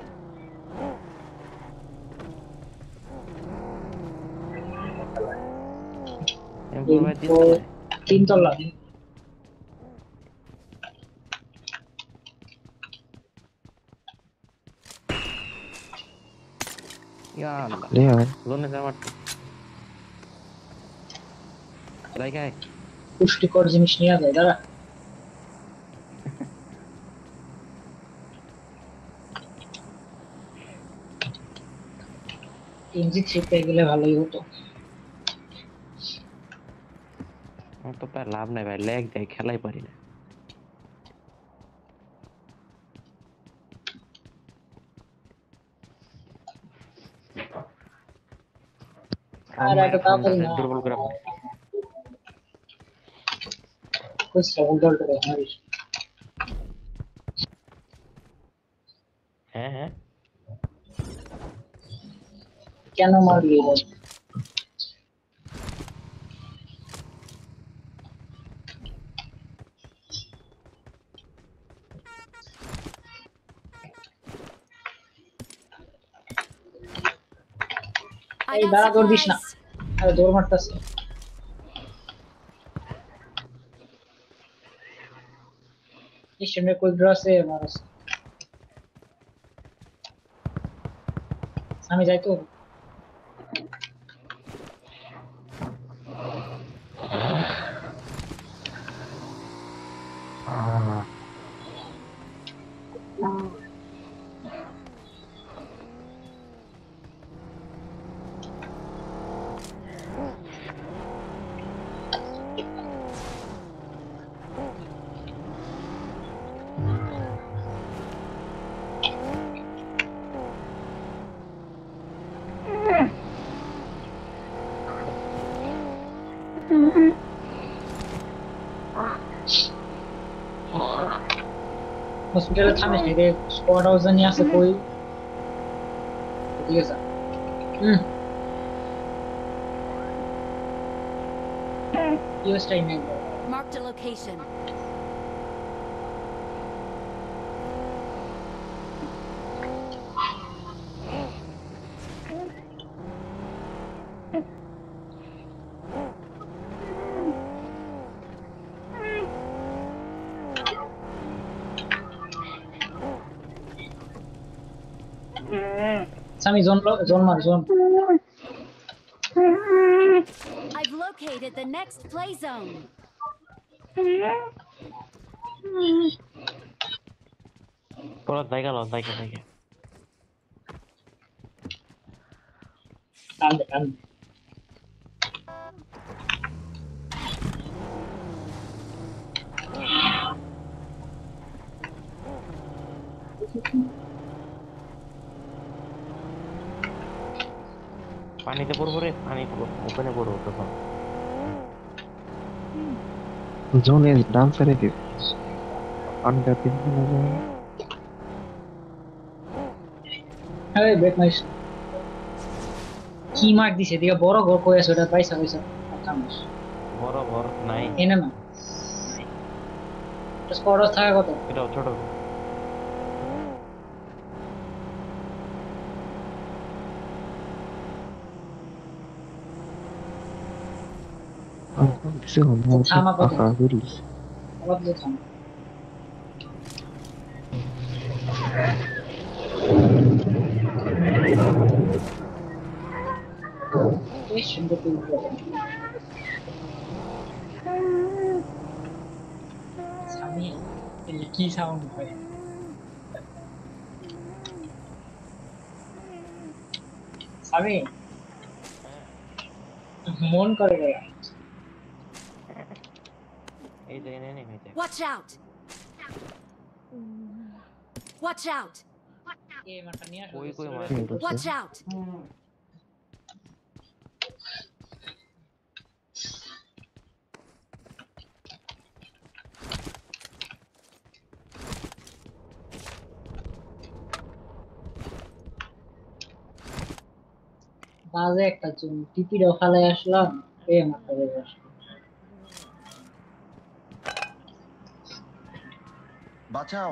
এমপুর ভাই তো তিনতলা ইয়া আল্লাহ লে আর জোনে যা মারতে লাইকাই পুষ্টিকর জিনিস নিয়ে যায় দাঁড়া ইঞ্জি থ্রিতে গেলে ভালোই হতো আমার তো প্রায় লাভ নাই ভাই লেগ দেয় খেলাই পারি না আর এত তাড়াতাড়ি না দুর্বল করে কোই সেভেন ডলার করে মারিস হ্যাঁ হ্যাঁ কেন মারলি বল I এই got দাঁড়া দৌড় দিস না supplies. আরে দৌড় মারতাছে এই সামনে কোই ড্র আছে মারস আমি যাই তো হসপিটালে থামিস নি রে স্কোয়াড হাউস জানি আছে কই ঠিক আছে ইউএস টাইম নেই Marked a location. সামি জোন মার zone I've located the next play zone. পড়া জায়গা ল জায়গা জায়গা টান দে টান দে পানিতে পড়বো রে পানি ওখানে পড়বো তখন জোনে ডান সাইডে কি আন্ডার পিন আরে ব্রেক মারিস কি মার দিছে দিকে বড় ঘর কই আছে ওটা পয়সা পয়সা থামিস বড় ঘর নাই এনে না স্কোয়াড হাউস থাকা কত এটাও ছোট দিছে আমার থামা কত ফাঁকা করিস আবার তো থাম এই সুন্দর করে সামি এই কি সাউন্ড হয় সামি মন করে গেল এই যে এনে নেমে যায় Watch out! Watch out! এই মারটা নিয়ে আসো কই কই মার Watch out! বাজে একটা চুন টিপিটাও ফালাই আসলাম এই মারটা বেরিয়ে আসলো বাঁচাও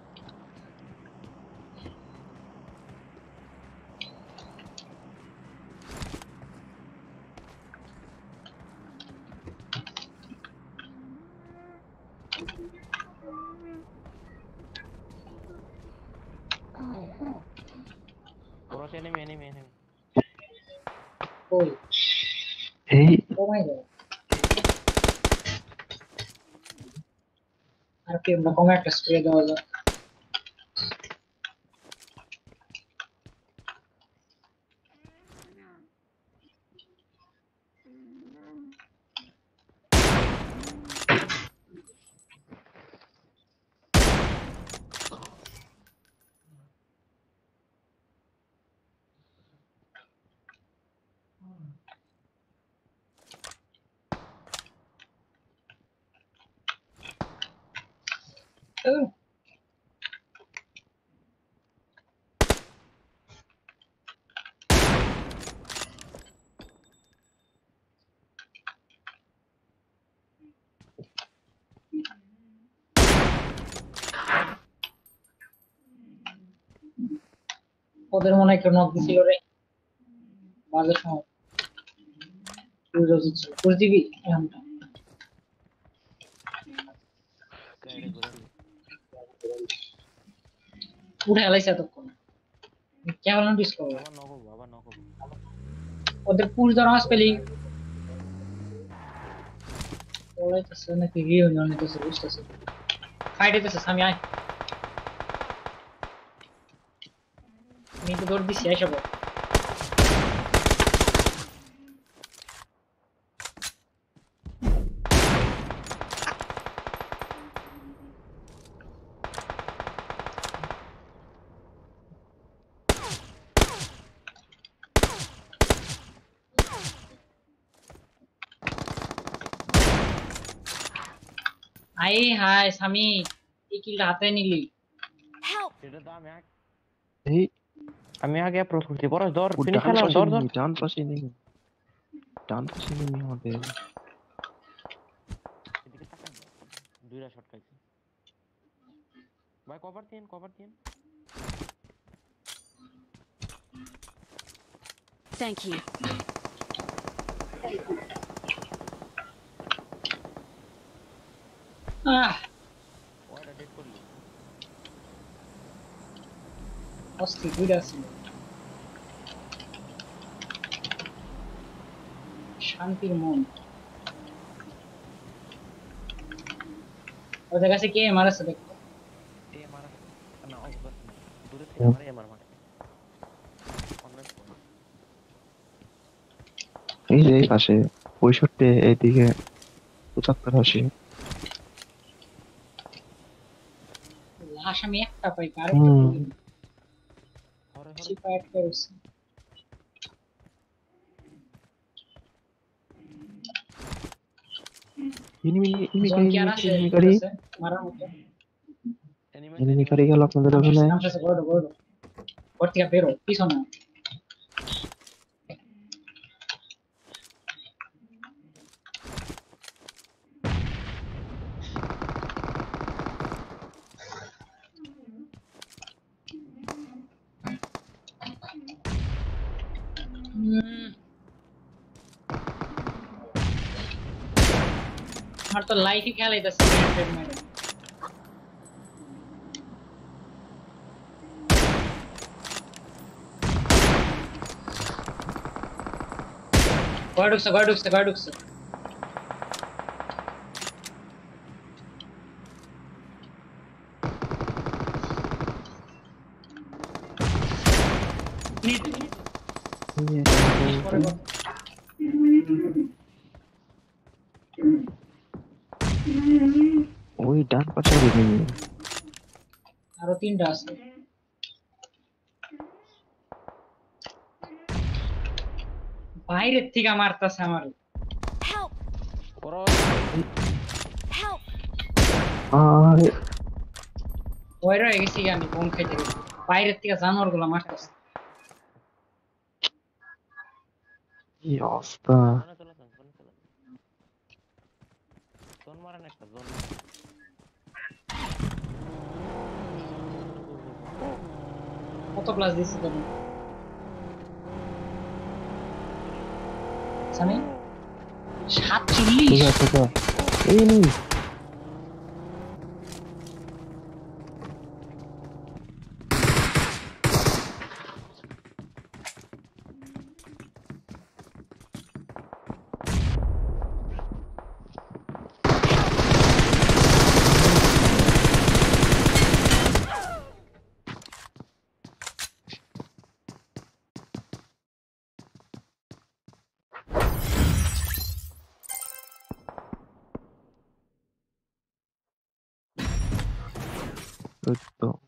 পুরো এনিমি এনিমি এনিমি কই এই কমাই দাও আর কি আমরা কমে একটা স্প্রে দেওয়া যাক ওদের মনে হয় কেউ নক দিছিল রে বাজে সময় পুরো দিবি এমনটা গাড়ি ঘুরে উঠে এলাইছে এতক্ষণ কেমন নোটিস করবো আবার নকো ওদের পুশ ধরা পেলি ওলাইতেছে নাকি রিউনিয়ন হইতেছে বুঝতেছে ফাইট হইতেছে সামি আয় আমি তো দৌড় দিছি আইসব আই হাই সামি এই কিলটা হাতে নিলি Help! সেটা তো আমি এই আমি আগে অ্যাপ্রোচ করছি বড় ধর ও ফিনিশ ডান খেলা পাশে ধর ধর নেই ডান পাশে নেই আমাদের এদিকে তাকান দুইটা শট খাইছি ভাই কভার দিন Thank you. ওটা ডেট করলি অস্থির দুইটা ছিল শান্তির মন ওদের কাছে কে মারাছে দেখো এ মারা না অবশ্য দূরে থেকে মারে আমার মারে অনলাইন এই যে এই পাশে 65 এইদিকে 75 80 লাশ আমি একটা পাই কার হরে চিপা অ্যাড করেছি এনিমি জন কি আর আছে গাড়ি মারার মতো এনিমি গাড়ি গেল আপনাদের ওখানে নামছে বড় ওর থেকে বেরো পিছনে আমার তো লাইফই খেলাইতাছে গ্রেনেড মেরে ঘরে ঢুকছে পরে কথা। ওই ডান পাশে দেখে আরো 3টা আছে বাইরের থেকে মারতাছে আমার Help! Help! আরে ওই রয়ে গেছি আমি বোম খাইতে গেছি বাইরের থেকে জানোয়ার গুলা মারতাছে কি অবস্থা জোন মারেন একটা জোন কত প্লাস দিছি তুমি সামি 47 কোথা এই নি তো